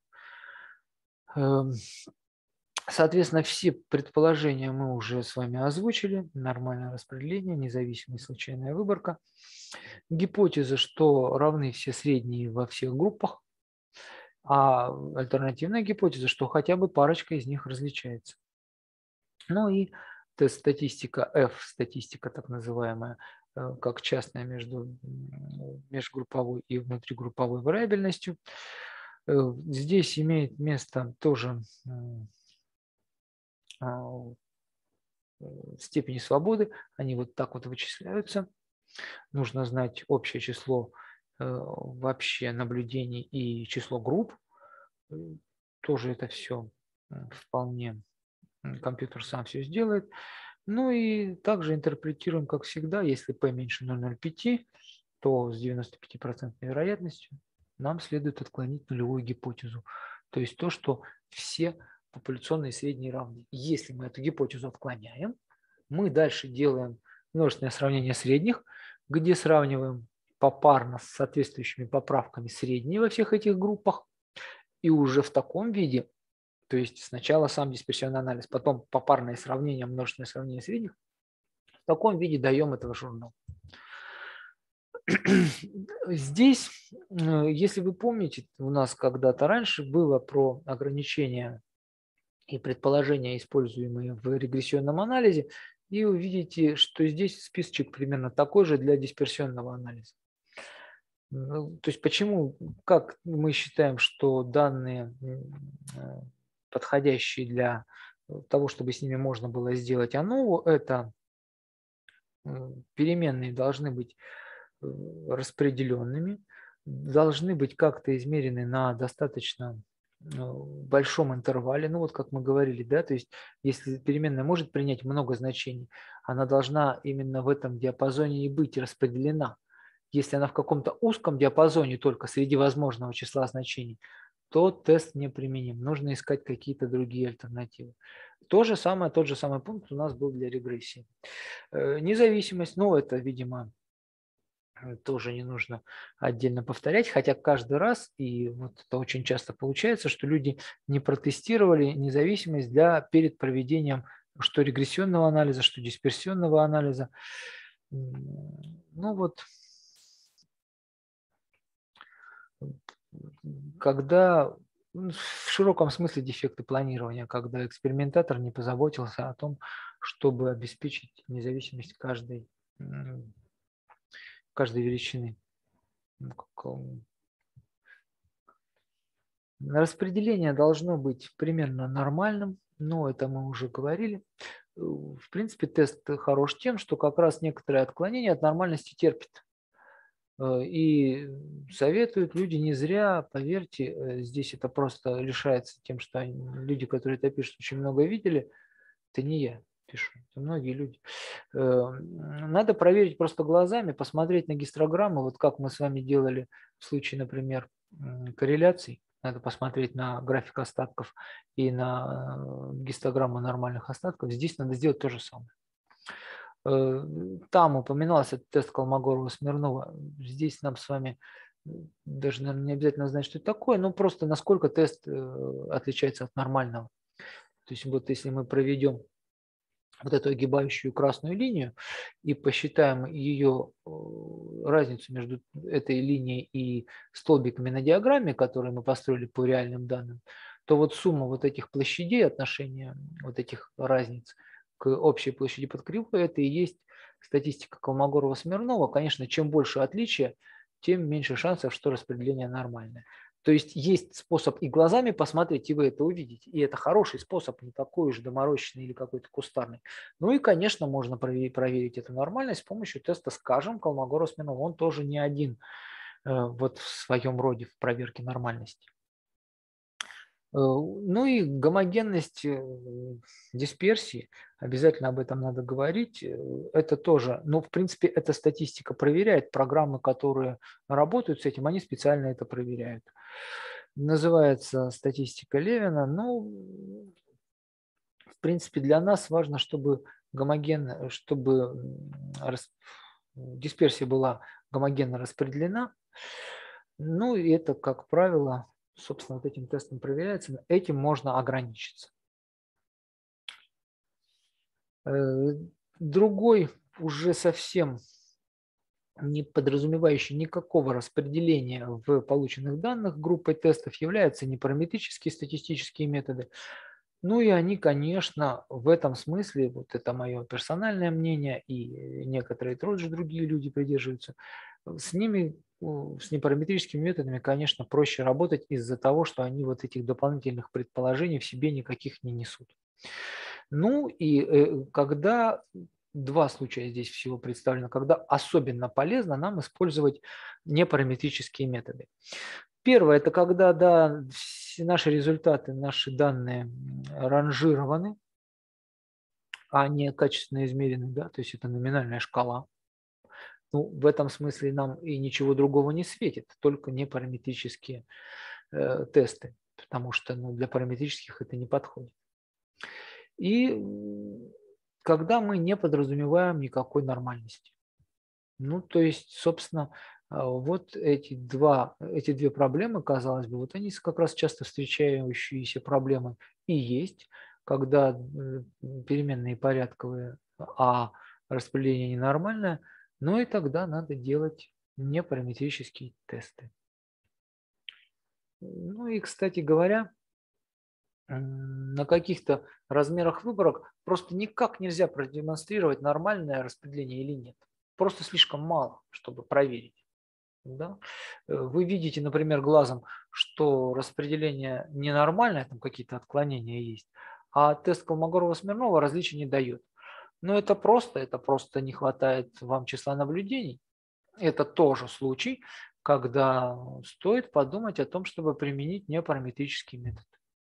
Соответственно, все предположения мы уже с вами озвучили. Нормальное распределение, независимая случайная выборка. Гипотеза, что равны все средние во всех группах, а альтернативная гипотеза, что хотя бы парочка из них различается. Ну и тест-статистика F, статистика так называемая, как частная между межгрупповой и внутригрупповой вариабельностью. Здесь имеет место тоже степени свободы, они вот так вот вычисляются. Нужно знать общее число вообще наблюдений и число групп. Тоже это все вполне компьютер сам все сделает. Ну и также интерпретируем, как всегда, если p меньше 0,05, то с 95% вероятностью нам следует отклонить нулевую гипотезу. То есть то, что все популяционные средние равны. Если мы эту гипотезу отклоняем, мы дальше делаем множественное сравнение средних, где сравниваем попарно с соответствующими поправками средние во всех этих группах. И уже в таком виде, то есть сначала сам дисперсионный анализ, потом попарное сравнение, множественное сравнение средних, в таком виде даем этого журнала. Здесь, если вы помните, у нас когда-то раньше было про ограничения и предположения, используемые в регрессионном анализе, и увидите, что здесь списочек примерно такой же для дисперсионного анализа. Ну, то есть почему, как мы считаем, что данные подходящие для того, чтобы с ними можно было сделать ANOVA, это переменные должны быть распределенными, должны быть как-то измерены на достаточно большом интервале. Ну вот как мы говорили, да, то есть если переменная может принять много значений, она должна именно в этом диапазоне и быть распределена. Если она в каком-то узком диапазоне только среди возможного числа значений, то тест неприменим. Нужно искать какие-то другие альтернативы. Тот же самый пункт у нас был для регрессии. Независимость, ну это, видимо, тоже не нужно отдельно повторять, хотя каждый раз, и вот это очень часто получается, что люди не протестировали независимость перед проведением что регрессионного анализа, что дисперсионного анализа. Ну вот, когда в широком смысле дефекты планирования, когда экспериментатор не позаботился о том, чтобы обеспечить независимость каждой величины. Распределение должно быть примерно нормальным, но это мы уже говорили. В принципе, тест хорош тем, что как раз некоторые отклонения от нормальности терпит. И советуют люди не зря, поверьте, здесь это просто решается тем, что люди, которые это пишут, очень много видели. Это не я пишу, это многие люди. Надо проверить просто глазами, посмотреть на гистограммы, вот как мы с вами делали в случае, например, корреляций. Надо посмотреть на график остатков и на гистограмму нормальных остатков. Здесь надо сделать то же самое. Там упоминался тест Колмогорова-Смирнова. Здесь нам с вами даже, наверное, не обязательно знать, что это такое, но просто насколько тест отличается от нормального. То есть вот если мы проведем вот эту огибающую красную линию и посчитаем ее разницу между этой линией и столбиками на диаграмме, которые мы построили по реальным данным, то вот сумма вот этих площадей, отношения вот этих разниц к общей площади под кривой, это и есть статистика Колмогорова-Смирнова. Конечно, чем больше отличия, тем меньше шансов, что распределение нормальное. То есть есть способ и глазами посмотреть, и вы это увидите. И это хороший способ, не такой уж доморощенный или какой-то кустарный. Ну и, конечно, можно проверить эту нормальность с помощью теста, скажем, Колмогорова-Смирнова. Он тоже не один вот в своем роде в проверке нормальности. Ну и гомогенность дисперсии, обязательно об этом надо говорить. Это тоже, ну, в принципе, эта статистика проверяет. Программы, которые работают с этим, они специально это проверяют. Называется статистика Левина. Ну, в принципе, для нас важно, чтобы дисперсия была гомогенно распределена. Ну и это, как правило, собственно, вот этим тестом проверяется. Этим можно ограничиться. Другой, уже совсем не подразумевающий никакого распределения в полученных данных группой тестов, являются непараметрические статистические методы. Ну и они, конечно, в этом смысле, вот это мое персональное мнение, и некоторые тоже другие люди придерживаются, с ними, с непараметрическими методами, конечно, проще работать из-за того, что они вот этих дополнительных предположений в себе никаких не несут. Ну и когда два случая здесь всего представлено, когда особенно полезно нам использовать непараметрические методы. Первое – это когда да, все наши результаты, наши данные ранжированы, а не качественно измерены, да, то есть это номинальная шкала. Ну, в этом смысле нам и ничего другого не светит, только непараметрические тесты, потому что для параметрических это не подходит. И когда мы не подразумеваем никакой нормальности. Ну, то есть, собственно, вот эти две проблемы, казалось бы, вот они как раз часто встречающиеся проблемы и есть, когда переменные порядковые, а распределение ненормальное, ну и тогда надо делать непараметрические тесты. Ну и, кстати говоря, на каких-то размерах выборок просто никак нельзя продемонстрировать нормальное распределение или нет. Просто слишком мало, чтобы проверить. Да? Вы видите, например, глазом, что распределение ненормальное, там какие-то отклонения есть, а тест Колмогорова-Смирнова различий не дает. Но это просто не хватает вам числа наблюдений. Это тоже случай, когда стоит подумать о том, чтобы применить непараметрический метод.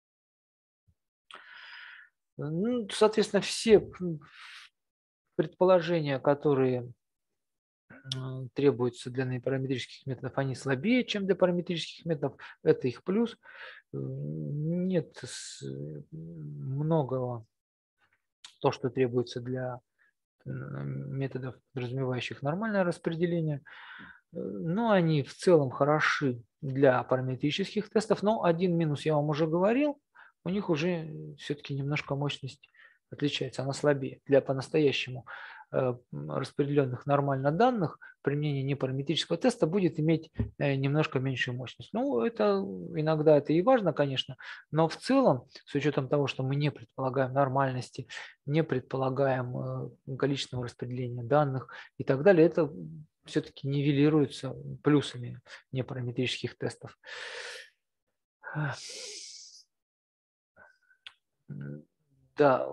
Ну, соответственно, все предположения, которые требуются для непараметрических методов, они слабее, чем для параметрических методов. Это их плюс. Нет многого то, что требуется для методов, подразумевающих нормальное распределение. Но они в целом хороши для параметрических тестов. Но один минус я вам уже говорил, у них уже все-таки немножко мощность отличается, она слабее. Для по-настоящему распределенных нормально данных применение непараметрического теста будет иметь немножко меньшую мощность. Ну, это иногда это и важно, конечно, но в целом, с учетом того, что мы не предполагаем нормальности, не предполагаем количественного распределения данных и так далее, это все-таки нивелируется плюсами непараметрических тестов. Да,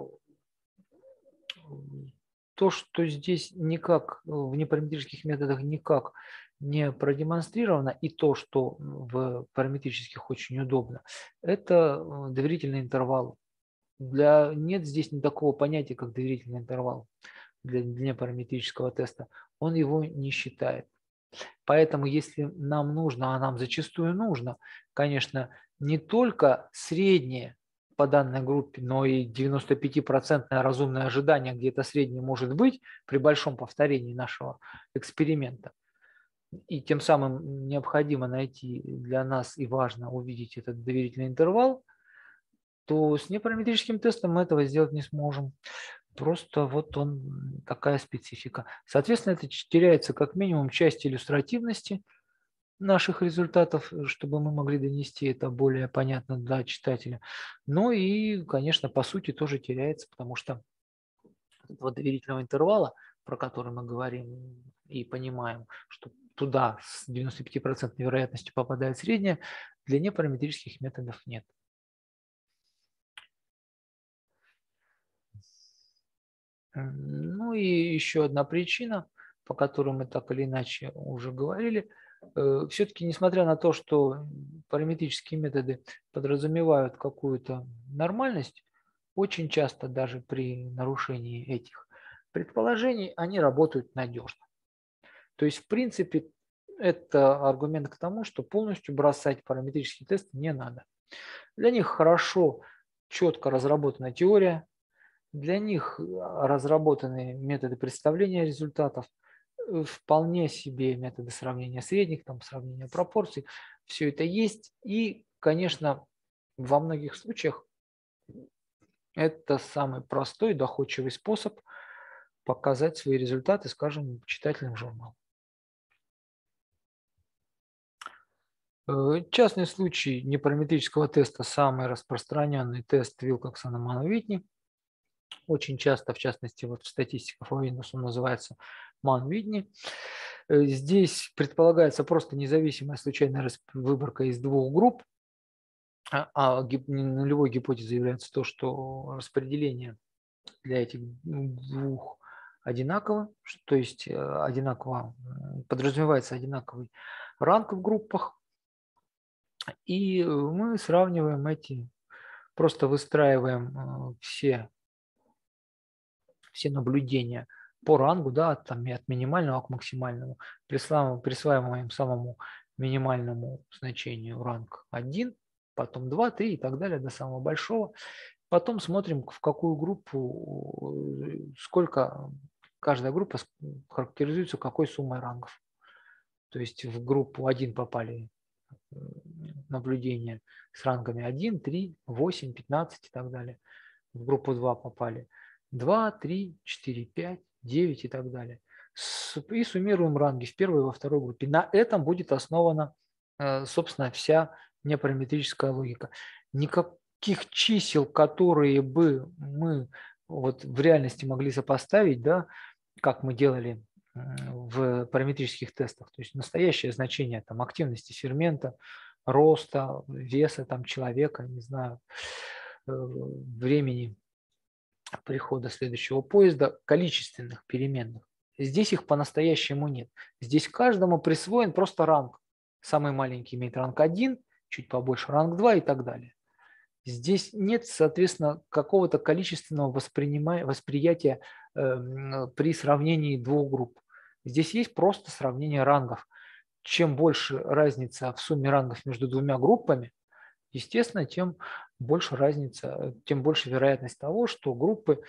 то, что здесь никак в непараметрических методах никак не продемонстрировано, и то, что в параметрических очень удобно, это доверительный интервал. Нет здесь ни такого понятия, как доверительный интервал для непараметрического теста. Он его не считает. Поэтому, если нам нужно, а нам зачастую нужно, конечно, не только среднее по данной группе, но и 95% разумное ожидание где-то среднее может быть при большом повторении нашего эксперимента. И тем самым необходимо найти для нас и важно увидеть этот доверительный интервал, то с непараметрическим тестом мы этого сделать не сможем. Просто вот он такая специфика. Соответственно, это теряется как минимум часть иллюстративности наших результатов, чтобы мы могли донести это более понятно для читателя. Ну и, конечно, по сути тоже теряется, потому что этого доверительного интервала, про который мы говорим и понимаем, что туда с 95% вероятностью попадает средняя, для непараметрических методов нет. Ну и еще одна причина, по которой мы так или иначе уже говорили, все-таки несмотря на то, что параметрические методы подразумевают какую-то нормальность, очень часто даже при нарушении этих предположений они работают надежно. То есть, в принципе, это аргумент к тому, что полностью бросать параметрические тесты не надо. Для них хорошо, четко разработана теория, для них разработаны методы представления результатов, вполне себе методы сравнения средних, там, сравнения пропорций. Все это есть. И, конечно, во многих случаях это самый простой, доходчивый способ показать свои результаты, скажем, читательным журналам. Частный случай непараметрического теста – самый распространенный тест Вилкоксона-Манн-Уитни. Очень часто, в частности, вот в статистиках Windows он называется Mann-Whitney. Здесь предполагается просто независимая случайная выборка из двух групп, нулевой гипотезой является то, что распределение для этих двух одинаково, то есть одинаково подразумевается одинаковый ранг в группах, и мы сравниваем эти, просто выстраиваем все наблюдения по рангу, да, от минимального к максимальному, присваиваем самому минимальному значению ранг 1, потом 2, 3 и так далее до самого большого. Потом смотрим, в какую группу, сколько каждая группа характеризуется какой суммой рангов. То есть в группу 1 попали наблюдения с рангами 1, 3, 8, 15 и так далее. В группу 2 попали 2, 3, 4, 5, 9 и так далее. И суммируем ранги в первой и во второй группе. На этом будет основана, собственно, вся непараметрическая логика. Никаких чисел, которые бы мы вот в реальности могли сопоставить, да, как мы делали в параметрических тестах. То есть настоящее значение там, активности фермента, роста, веса там, человека, не знаю, времени прихода следующего поезда, количественных переменных. Здесь их по-настоящему нет. Здесь каждому присвоен просто ранг. Самый маленький имеет ранг 1, чуть побольше ранг 2 и так далее. Здесь нет, соответственно, какого-то количественного восприятия при сравнении двух групп. Здесь есть просто сравнение рангов. Чем больше разница в сумме рангов между двумя группами, естественно, тем больше разница, тем больше вероятность того, что группы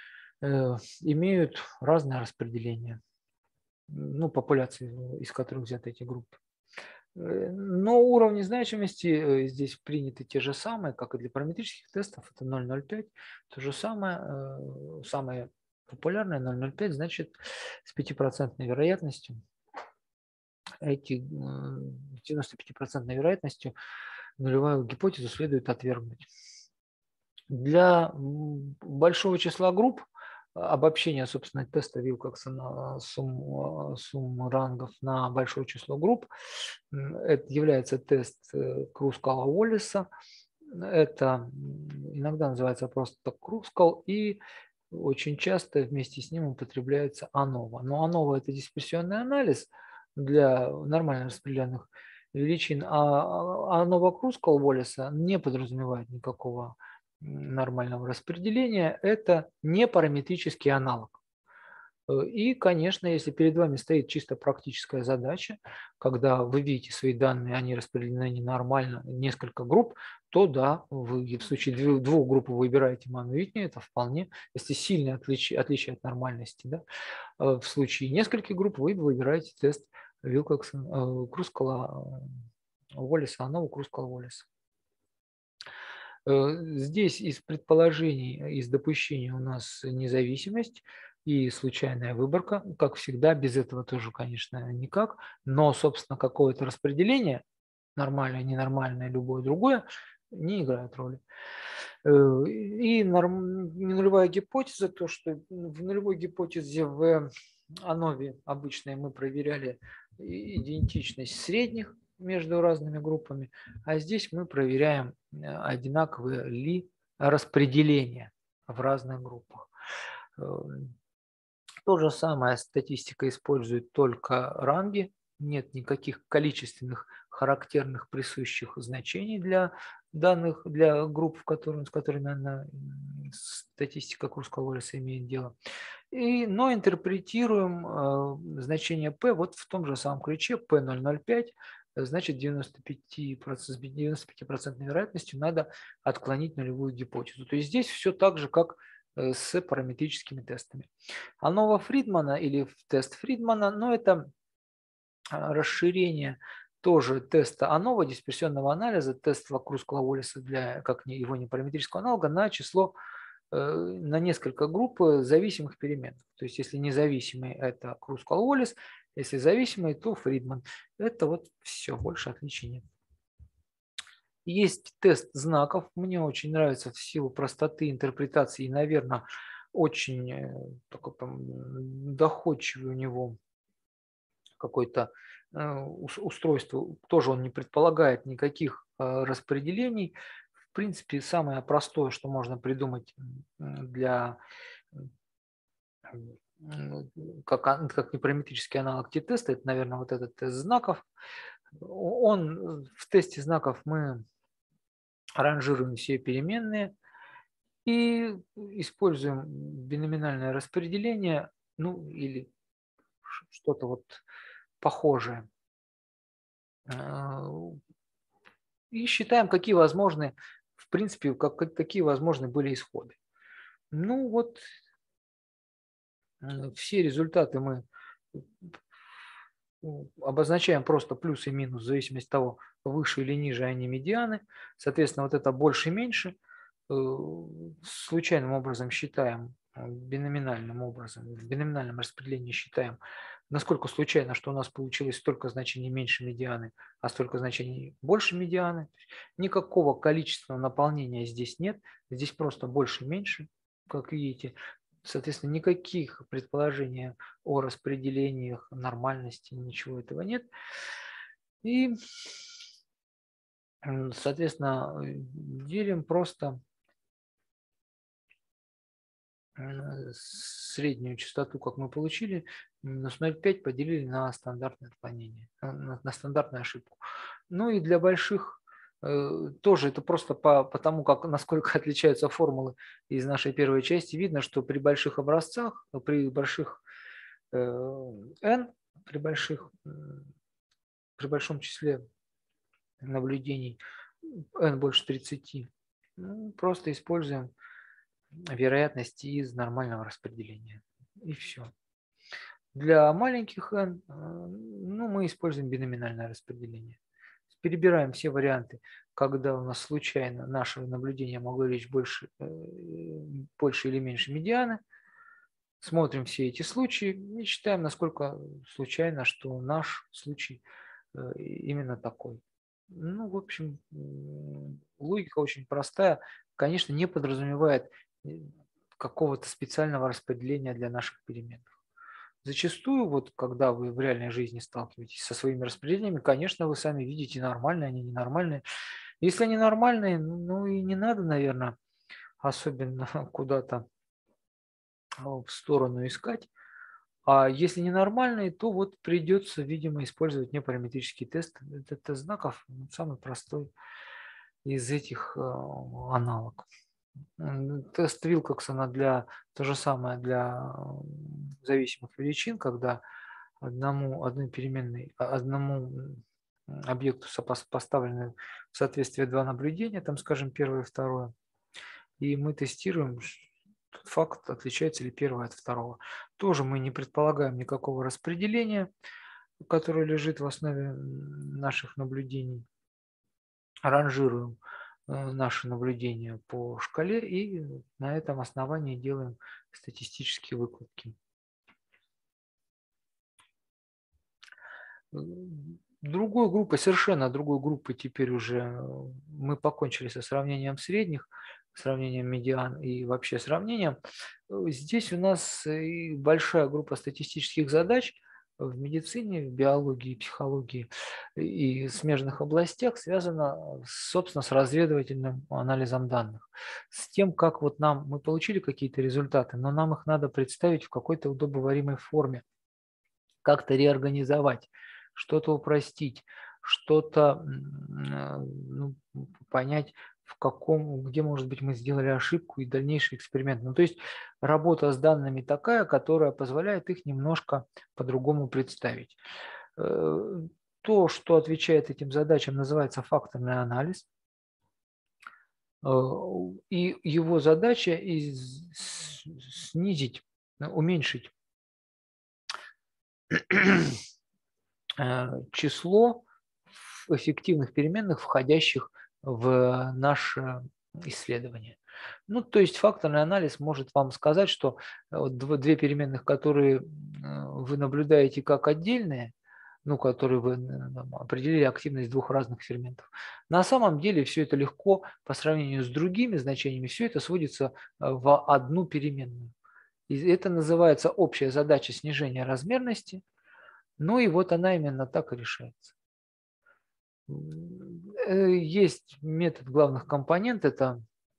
имеют разное распределение, ну, популяции, из которых взяты эти группы. Но уровни значимости здесь приняты те же самые, как и для параметрических тестов, это 0,05. То же самое, самое популярное 0,05, значит, с 5% вероятностью, эти 95% вероятностью нулевую гипотезу следует отвергнуть. Для большого числа групп обобщение, собственно, теста Вилкокса сумм рангов на большое число групп, это является тест Крускала-Уоллеса. Это иногда называется просто Крускал, и очень часто вместе с ним употребляется ANOVA. Но ANOVA – это дисперсионный анализ для нормально распределенных величин, а ANOVA Крускал-Уоллеса не подразумевает никакого нормального распределения. Это не параметрический аналог. И, конечно, если перед вами стоит чисто практическая задача, когда вы видите свои данные, они распределены ненормально, несколько групп, то да, вы в случае двух групп выбираете Манну Уитни, это вполне, если сильное отличие от нормальности. Да? В случае нескольких групп вы выбираете тест Вилкокса, Крускала, Уоллеса, Анова, Крускала, Уоллеса. Здесь из предположений, из допущений у нас независимость и случайная выборка. Как всегда, без этого тоже, конечно, никак. Но, собственно, какое-то распределение, нормальное, ненормальное, любое другое, не играет роли. И нулевая гипотеза, то, что в нулевой гипотезе в ANOVA обычной мы проверяли идентичность средних между разными группами, а здесь мы проверяем, одинаковые ли распределения в разных группах. То же самое статистика использует только ранги, нет никаких количественных характерных присущих значений для данных, для групп, с которыми статистика Крускала-Уоллеса имеет дело. Но интерпретируем значение P вот в том же самом ключе P005, значит 95% вероятностью надо отклонить нулевую гипотезу. То есть здесь все так же, как с параметрическими тестами. ANOVA Фридмана или тест Фридмана, но это расширение тоже теста ANOVA, дисперсионного анализа, тест Крускала-Уоллеса для как его непараметрического аналога на число, на несколько групп зависимых переменных. То есть если независимый – это Крускал-Уоллес, если зависимый, то Фридман. Это вот все, больше отличий нет. Есть тест знаков. Мне очень нравится в силу простоты интерпретации и, наверное, очень такой доходчивый у него какое-то устройство. Тоже он не предполагает никаких распределений. В принципе, самое простое, что можно придумать для как непараметрический аналог T-теста, это, наверное, вот этот тест знаков. В тесте знаков мы ранжируем все переменные и используем биноминальное распределение, ну или что-то вот похожее. И считаем, какие возможны, в принципе, какие возможны были исходы. Ну вот, все результаты мы обозначаем просто плюс и минус в зависимости от того, выше или ниже они медианы. Соответственно, вот это больше и меньше. Случайным образом считаем, биноминальным образом, в биноминальном распределении считаем, насколько случайно, что у нас получилось столько значений меньше медианы, а столько значений больше медианы. Никакого количественного наполнения здесь нет. Здесь просто больше и меньше, как видите. Соответственно, никаких предположений о распределениях, нормальности, ничего этого нет. И, соответственно, делим просто среднюю частоту, как мы получили, минус 0,5 поделили на стандартное отклонение, на стандартную ошибку. Ну и для больших тоже это просто по тому, как, насколько отличаются формулы из нашей первой части, видно, что при больших образцах, при больших n, при большом числе наблюдений, n больше 30, просто используем вероятности из нормального распределения. И все. Для маленьких n мы используем биноминальное распределение. Перебираем все варианты, когда у нас случайно наше наблюдение могло лечь больше или меньше медианы. Смотрим все эти случаи и считаем, насколько случайно, что наш случай именно такой. Ну, в общем, логика очень простая. Конечно, не подразумевает какого-то специального распределения для наших переменных. Зачастую, вот когда вы в реальной жизни сталкиваетесь со своими распределениями, конечно, вы сами видите, нормальные они, ненормальные. Если они нормальные, ну и не надо, наверное, особенно куда-то в сторону искать. А если ненормальные, то вот придется, видимо, использовать непараметрический тест. Это тест знаков, самый простой из этих аналогов. Тест Вилкоксона то же самое для зависимых величин, когда одной переменной, одному объекту поставлены в соответствие два наблюдения, там, скажем, первое и второе, и мы тестируем тот факт, отличается ли первое от второго. Тоже мы не предполагаем никакого распределения, которое лежит в основе наших наблюдений, ранжируем наши наблюдения по шкале и на этом основании делаем статистические выкладки. Другой группой, совершенно другой группой теперь уже мы покончили со сравнением средних, сравнением медиан и вообще сравнением. Здесь у нас большая группа статистических задач в медицине, в биологии, психологии и смежных областях связана, собственно, с разведывательным анализом данных. С тем, как вот мы получили какие-то результаты, но нам их надо представить в какой-то удобоваримой форме, как-то реорганизовать, что-то упростить, что-то понять, где, может быть, мы сделали ошибку и дальнейший эксперимент. То есть работа с данными такая, которая позволяет их немножко по-другому представить. То, что отвечает этим задачам, называется факторный анализ. И его задача снизить, уменьшить число эффективных переменных, входящих в наше исследование. То есть факторный анализ может вам сказать, что две переменных, которые вы наблюдаете как отдельные, которые вы определили активность двух разных ферментов. На самом деле все это легко по сравнению с другими значениями, все это сводится в одну переменную. И это называется общая задача снижения размерности. И вот она именно так и решается. Есть метод главных компонент, это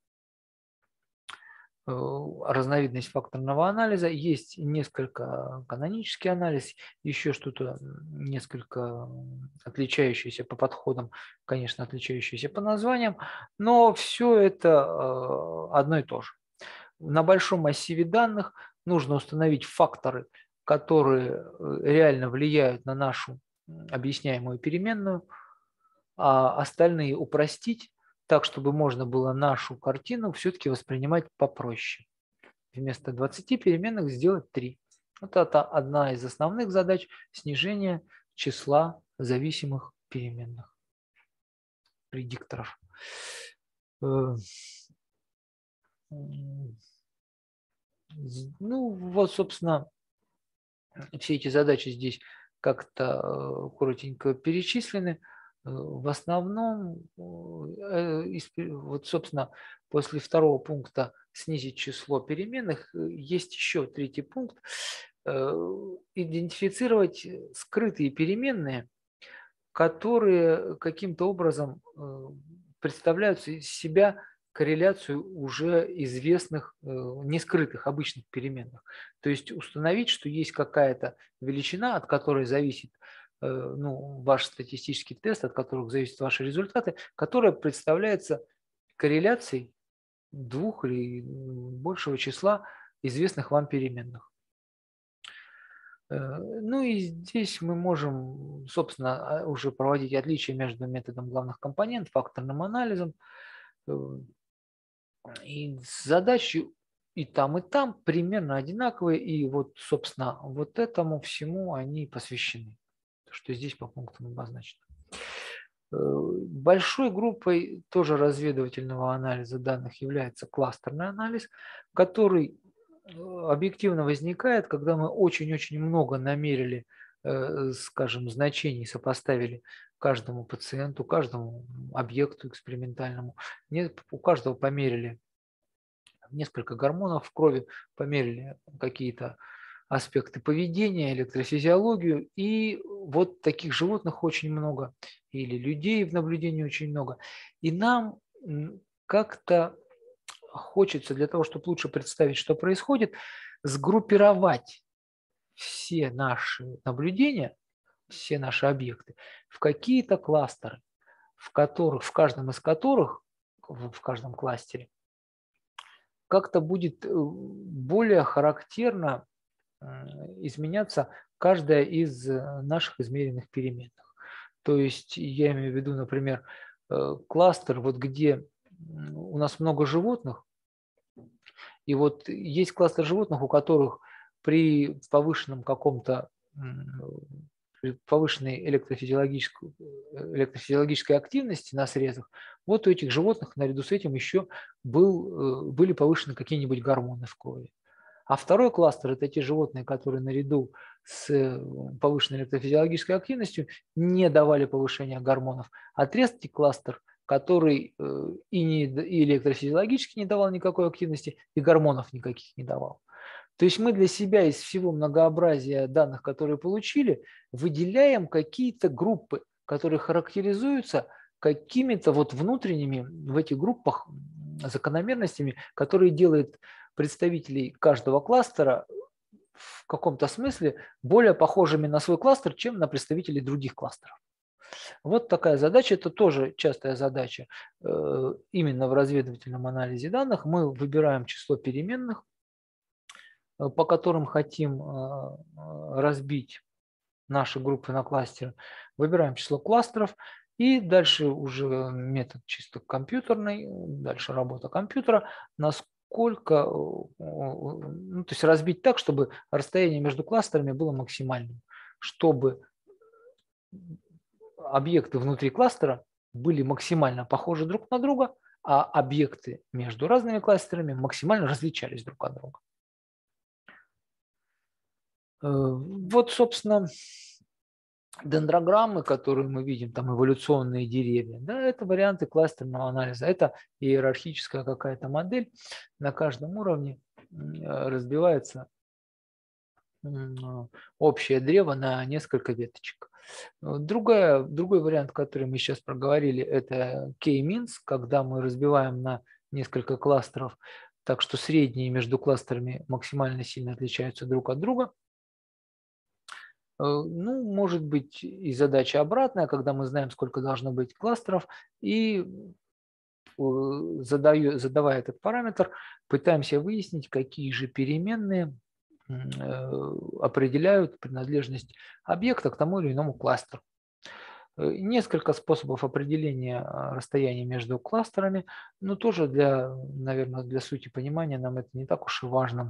разновидность факторного анализа, есть несколько канонический анализ, еще что-то несколько отличающееся по подходам, конечно, отличающееся по названиям, но все это одно и то же. На большом массиве данных нужно установить факторы, которые реально влияют на нашу объясняемую переменную, а остальные упростить так, чтобы можно было нашу картину все-таки воспринимать попроще. Вместо 20 переменных сделать 3. Вот это одна из основных задач снижения числа зависимых переменных, предикторов. Вот, собственно, все эти задачи здесь как-то коротенько перечислены. В основном, вот, собственно, после второго пункта снизить число переменных, есть еще третий пункт. Идентифицировать скрытые переменные, которые каким-то образом представляют из себя корреляцию уже известных нескрытых обычных переменных. То есть установить, что есть какая-то величина, от которой зависит ваш статистический тест, от которых зависят ваши результаты, которая представляется корреляцией двух или большего числа известных вам переменных. Ну и здесь мы можем, собственно, уже проводить отличия между методом главных компонентов, факторным анализом. И задачи и там примерно одинаковые. И вот, собственно, вот этому всему они посвящены, что здесь по пунктам обозначено. Большой группой тоже разведывательного анализа данных является кластерный анализ, который объективно возникает, когда мы очень-очень много намерили, скажем, значений, сопоставили каждому пациенту, каждому объекту экспериментальному, у каждого померили несколько гормонов в крови, померили какие-то аспекты поведения, электрофизиологию, и вот таких животных очень много, или людей в наблюдении очень много. И нам как-то хочется для того, чтобы лучше представить, что происходит, сгруппировать все наши наблюдения, все наши объекты в какие-то кластеры, в каждом из которых, в каждом кластере, как-то будет более характерно изменяться каждая из наших измеренных переменных. То есть я имею в виду, например, кластер, вот где у нас много животных, и вот есть кластер животных, у которых при повышенном каком-то повышенной элекtroфизиологической активности на срезах, вот у этих животных наряду с этим еще были повышены какие-нибудь гормоны в крови. А второй кластер – это те животные, которые наряду с повышенной электрофизиологической активностью не давали повышения гормонов. А третий кластер, который и электрофизиологически не давал никакой активности, и гормонов никаких не давал. То есть мы для себя из всего многообразия данных, которые получили, выделяем какие-то группы, которые характеризуются какими-то вот внутренними в этих группах закономерностями, которые делают представителей каждого кластера в каком-то смысле более похожими на свой кластер, чем на представителей других кластеров. Вот такая задача, это тоже частая задача именно в разведывательном анализе данных. Мы выбираем число переменных, по которым хотим разбить наши группы на кластеры. Выбираем число кластеров, и дальше уже метод чисто компьютерный, дальше работа компьютера, насколько, то есть разбить так, чтобы расстояние между кластерами было максимальным, чтобы объекты внутри кластера были максимально похожи друг на друга, а объекты между разными кластерами максимально различались друг от друга. Вот, собственно, дендрограммы, которые мы видим, там эволюционные деревья, да, это варианты кластерного анализа. Это иерархическая какая-то модель. На каждом уровне разбивается общее древо на несколько веточек. Другой вариант, который мы сейчас проговорили, это K-means, когда мы разбиваем на несколько кластеров, так что средние между кластерами максимально сильно отличаются друг от друга. Ну, может быть и задача обратная, когда мы знаем, сколько должно быть кластеров, и задавая этот параметр, пытаемся выяснить, какие же переменные определяют принадлежность объекта к тому или иному кластеру. Несколько способов определения расстояния между кластерами, но тоже наверное, для сути понимания нам это не так уж и важно.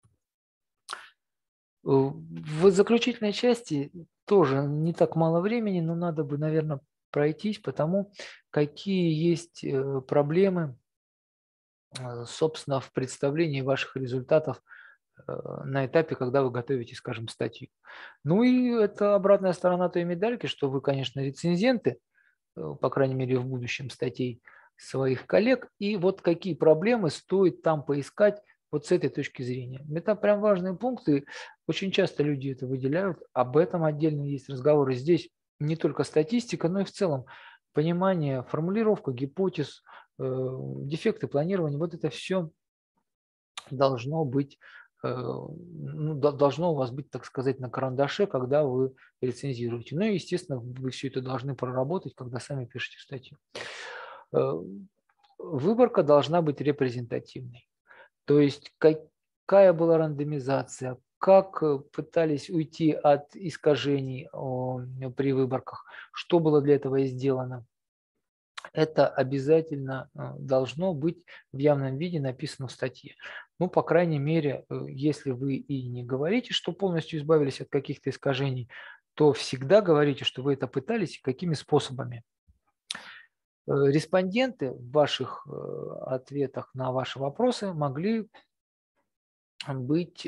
В заключительной части тоже не так мало времени, но надо бы, наверное, пройтись по тому, какие есть проблемы, собственно, в представлении ваших результатов на этапе, когда вы готовите, скажем, статью. Ну и это обратная сторона той медальки, что вы, конечно, рецензенты, по крайней мере, в будущем статей своих коллег, и вот какие проблемы стоит там поискать вот с этой точки зрения. Это прям важные пункты, очень часто люди это выделяют, об этом отдельно есть разговоры. Здесь не только статистика, но и в целом понимание, формулировка гипотез, дефекты планирования, вот это все должно быть, должно у вас быть, так сказать, на карандаше, когда вы рецензируете. Ну и, естественно, вы все это должны проработать, когда сами пишете статью. Выборка должна быть репрезентативной. То есть какая была рандомизация, как пытались уйти от искажений при выборках, что было для этого сделано. Это обязательно должно быть в явном виде написано в статье. Ну, по крайней мере, если вы и не говорите, что полностью избавились от каких-то искажений, то всегда говорите, что вы это пытались и какими способами. Респонденты в ваших ответах на ваши вопросы могли быть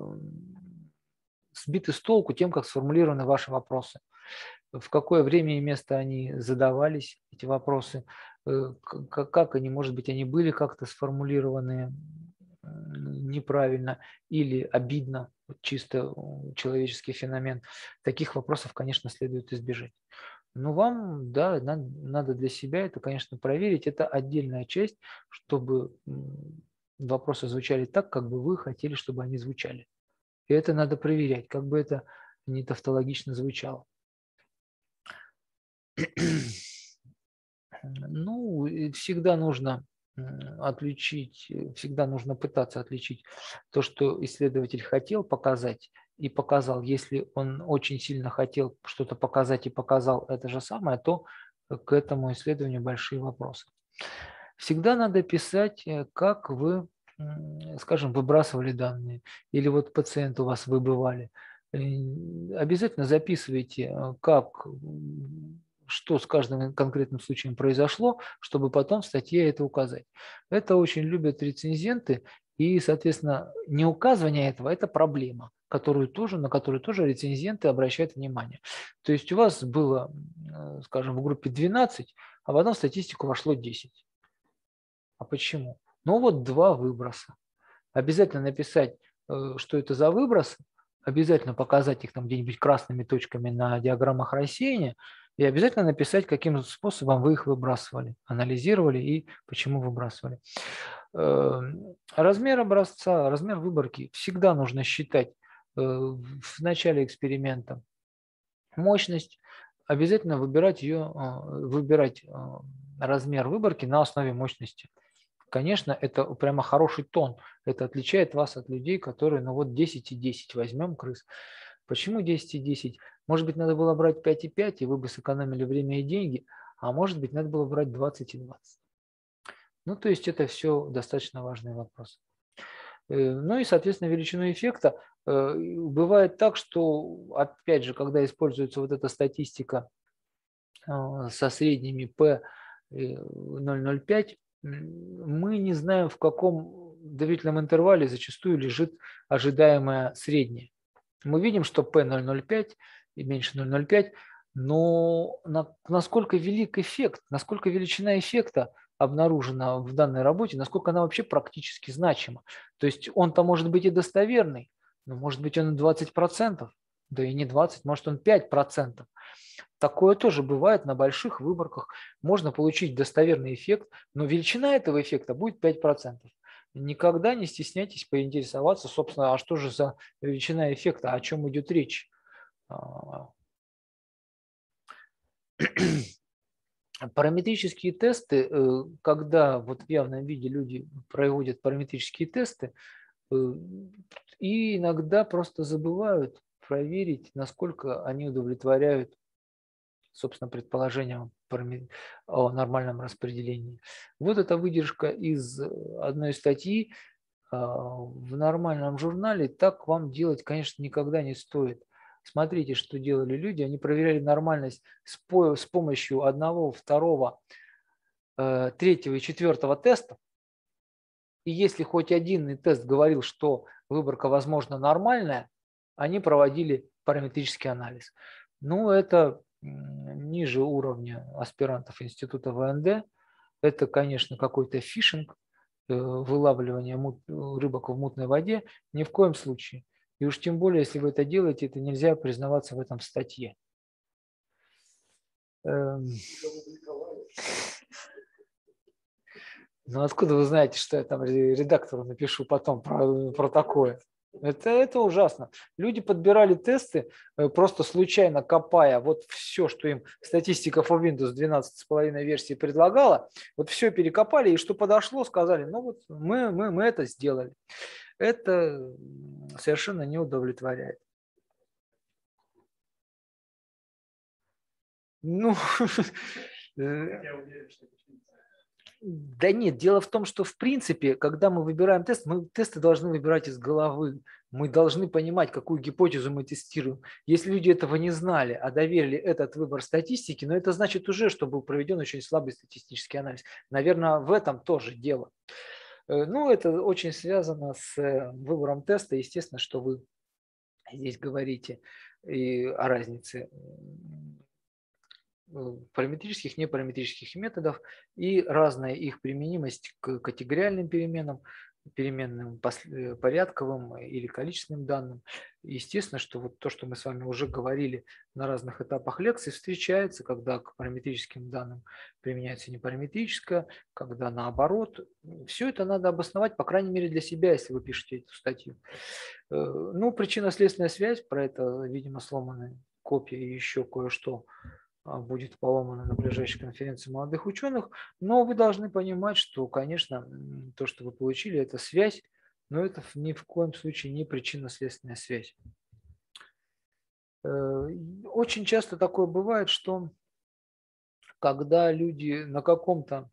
сбиты с толку тем, как сформулированы ваши вопросы. В какое время и место они задавались, эти вопросы, как они, может быть, они были как-то сформулированы неправильно или обидно, чисто человеческий феномен. Таких вопросов, конечно, следует избежать. Но вам, да, надо для себя это, конечно, проверить. Это отдельная часть, чтобы вопросы звучали так, как бы вы хотели, чтобы они звучали. И это надо проверять, как бы это не тавтологично звучало. Ну, всегда нужно отличить, всегда нужно пытаться отличить то, что исследователь хотел показать и показал. Если он очень сильно хотел что-то показать и показал это же самое, то к этому исследованию большие вопросы. Всегда надо писать, как вы, скажем, выбрасывали данные, или вот пациенты у вас выбывали. Обязательно записывайте, что с каждым конкретным случаем произошло, чтобы потом в статье это указать. Это очень любят рецензенты, и, соответственно, не указывание этого – это проблема, на которую тоже рецензенты обращают внимание. То есть у вас было, скажем, в группе 12, а потом в статистику вошло 10. А почему? Ну вот 2 выброса. Обязательно написать, что это за выбросы, обязательно показать их там где-нибудь красными точками на диаграммах рассеяния и обязательно написать, каким способом вы их выбрасывали, анализировали и почему выбрасывали. Размер образца, размер выборки всегда нужно считать в начале эксперимента. Мощность, обязательно выбирать размер выборки на основе мощности. Конечно, это прямо хороший тон. Это отличает вас от людей, которые, ну вот 10 и 10 возьмем крыс. Почему 10 и 10? Может быть, надо было брать 5 и 5, и вы бы сэкономили время и деньги, а может быть, надо было брать 20 и 20. Ну, то есть это все достаточно важный вопрос. Ну и, соответственно, величину эффекта. Бывает так, что, опять же, когда используется вот эта статистика со средними P 0,05, мы не знаем, в каком доверительном интервале зачастую лежит ожидаемое среднее. Мы видим, что P 0,05 и меньше 0,05, но насколько велик эффект, насколько величина эффекта обнаружена в данной работе, насколько она вообще практически значима. То есть он-то может быть и достоверный, но может быть он и 20%, да и не 20, может он 5%. Такое тоже бывает на больших выборках. Можно получить достоверный эффект, но величина этого эффекта будет 5%. Никогда не стесняйтесь поинтересоваться, собственно, а что же за величина эффекта, о чем идет речь. Параметрические тесты, когда вот в явном виде люди проводят параметрические тесты, и иногда просто забывают проверить, насколько они удовлетворяют, собственно, предположениям о нормальном распределении. Вот эта выдержка из одной статьи в нормальном журнале. Так вам делать, конечно, никогда не стоит. Смотрите, что делали люди. Они проверяли нормальность с помощью одного, второго, третьего и четвертого теста. И если хоть один тест говорил, что выборка, возможно, нормальная, они проводили параметрический анализ. Ну, это ниже уровня аспирантов института ВНД. Это, конечно, какой-то фишинг, вылавливание рыбок в мутной воде. Ни в коем случае. И уж тем более, если вы это делаете, это нельзя признаваться в этом в статье. Ну откуда вы знаете, что я там редактору напишу потом про такое? Это ужасно. Люди подбирали тесты, просто случайно копая вот все, что им статистика for Windows 12.5 версии предлагала, вот все перекопали, и что подошло, сказали, ну вот мы это сделали. Это совершенно не удовлетворяет. Ну, да нет, дело в том, что в принципе, когда мы выбираем тест, мы тесты должны выбирать из головы. Мы должны понимать, какую гипотезу мы тестируем. Если люди этого не знали, а доверили этот выбор статистике, но это значит уже, что был проведен очень слабый статистический анализ. Наверное, в этом тоже дело. Ну, это очень связано с выбором теста. Естественно, что вы здесь говорите и о разнице параметрических, непараметрических методов и разная их применимость к категориальным переменам, переменным порядковым или количественным данным. Естественно, что вот то, что мы с вами уже говорили на разных этапах лекции, встречается, когда к параметрическим данным применяется непараметрическое, когда наоборот. Все это надо обосновать, по крайней мере, для себя, если вы пишете эту статью. Ну, причинно-следственная связь, про это, видимо, сломанная копия и еще кое-что будет поломано на ближайшей конференции молодых ученых, но вы должны понимать, что, конечно, то, что вы получили, это связь, но это ни в коем случае не причинно-следственная связь. Очень часто такое бывает, что когда люди на каком-то,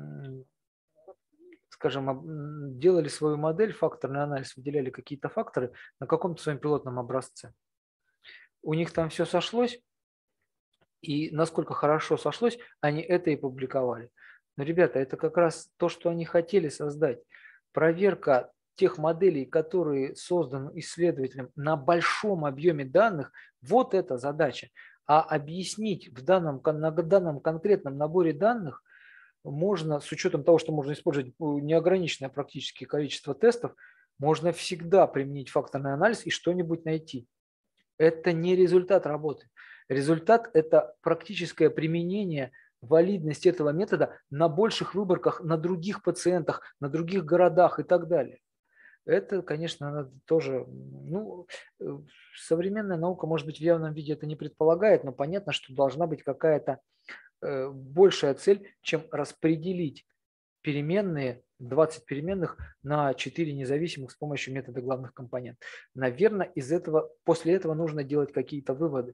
скажем, делали свою модель, факторный анализ, выделяли какие-то факторы на каком-то своем пилотном образце, у них там все сошлось, и насколько хорошо сошлось, они это и публиковали. Но, ребята, это как раз то, что они хотели создать. Проверка тех моделей, которые созданы исследователем на большом объеме данных, вот эта задача. А объяснить на данном конкретном наборе данных можно, с учетом того, что можно использовать неограниченное практически количество тестов, можно всегда применить факторный анализ и что-нибудь найти. Это не результат работы. Результат – это практическое применение валидности этого метода на больших выборках, на других пациентах, на других городах и так далее. Это, конечно, надо тоже, ну, современная наука, может быть, в явном виде это не предполагает, но понятно, что должна быть какая-то большая цель, чем распределить переменные, 20 переменных на 4 независимых с помощью метода главных компонентов. Наверное, после этого нужно делать какие-то выводы.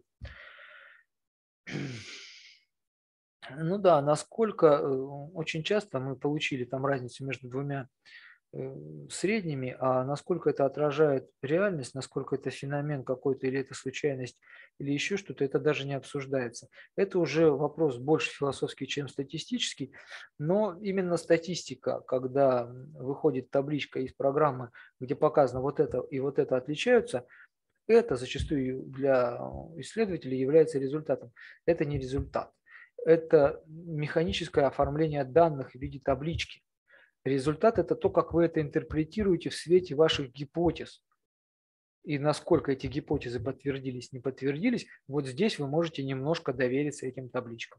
Ну да, насколько очень часто мы получили там разницу между двумя средними, а насколько это отражает реальность, насколько это феномен какой-то, или это случайность, или еще что-то, это даже не обсуждается. Это уже вопрос больше философский, чем статистический, но именно статистика, когда выходит табличка из программы, где показано вот это и вот это отличаются, это зачастую для исследователей является результатом. Это не результат. Это механическое оформление данных в виде таблички. Результат – это то, как вы это интерпретируете в свете ваших гипотез. И насколько эти гипотезы подтвердились, не подтвердились, вот здесь вы можете немножко довериться этим табличкам.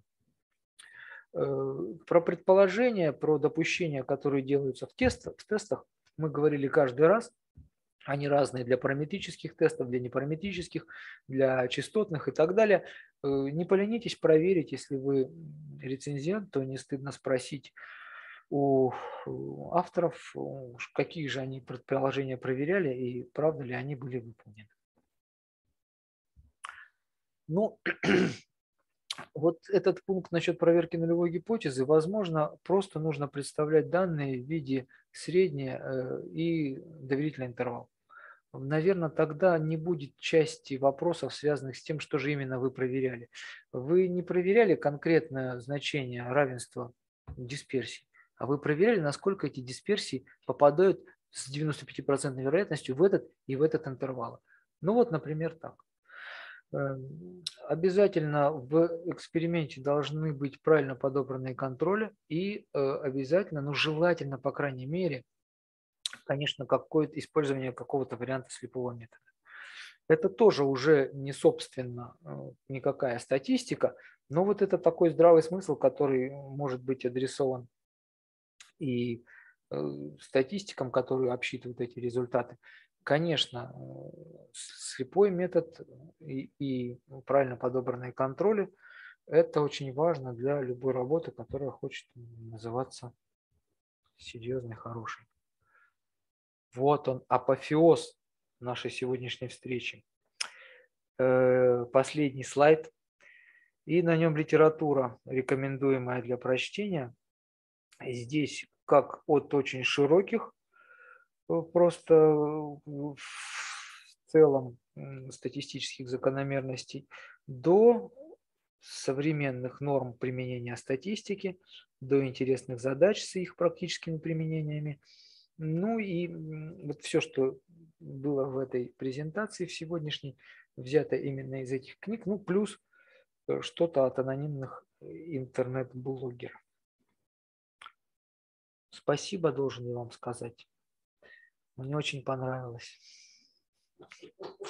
Про предположения, про допущения, которые делаются в тестах, мы говорили каждый раз. Они разные для параметрических тестов, для непараметрических, для частотных и так далее. Не поленитесь проверить, если вы рецензент, то не стыдно спросить у авторов, какие же они предположения проверяли и правда ли они были выполнены. Ну, вот этот пункт насчет проверки нулевой гипотезы, возможно, просто нужно представлять данные в виде среднее и доверительный интервал. Наверное, тогда не будет части вопросов, связанных с тем, что же именно вы проверяли. Вы не проверяли конкретное значение равенства дисперсий, а вы проверяли, насколько эти дисперсии попадают с 95% вероятностью в этот и в этот интервал. Ну вот, например, так. Обязательно в эксперименте должны быть правильно подобранные контроли и обязательно, ну желательно, по крайней мере, конечно, какое-то использование какого-то варианта слепого метода. Это тоже уже не собственно никакая статистика, но вот это такой здравый смысл, который может быть адресован и статистикам, которые обсчитывают эти результаты. Конечно, слепой метод и правильно подобранные контроли – это очень важно для любой работы, которая хочет называться серьезной, хорошей. Вот он, апофеоз нашей сегодняшней встречи. Последний слайд. И на нем литература, рекомендуемая для прочтения. Здесь как от очень широких, просто в целом статистических закономерностей, до современных норм применения статистики, до интересных задач с их практическими применениями. Ну и вот все, что было в этой презентации в сегодняшней, взято именно из этих книг, ну плюс что-то от анонимных интернет-блогеров. Спасибо, должен я вам сказать. Мне очень понравилось.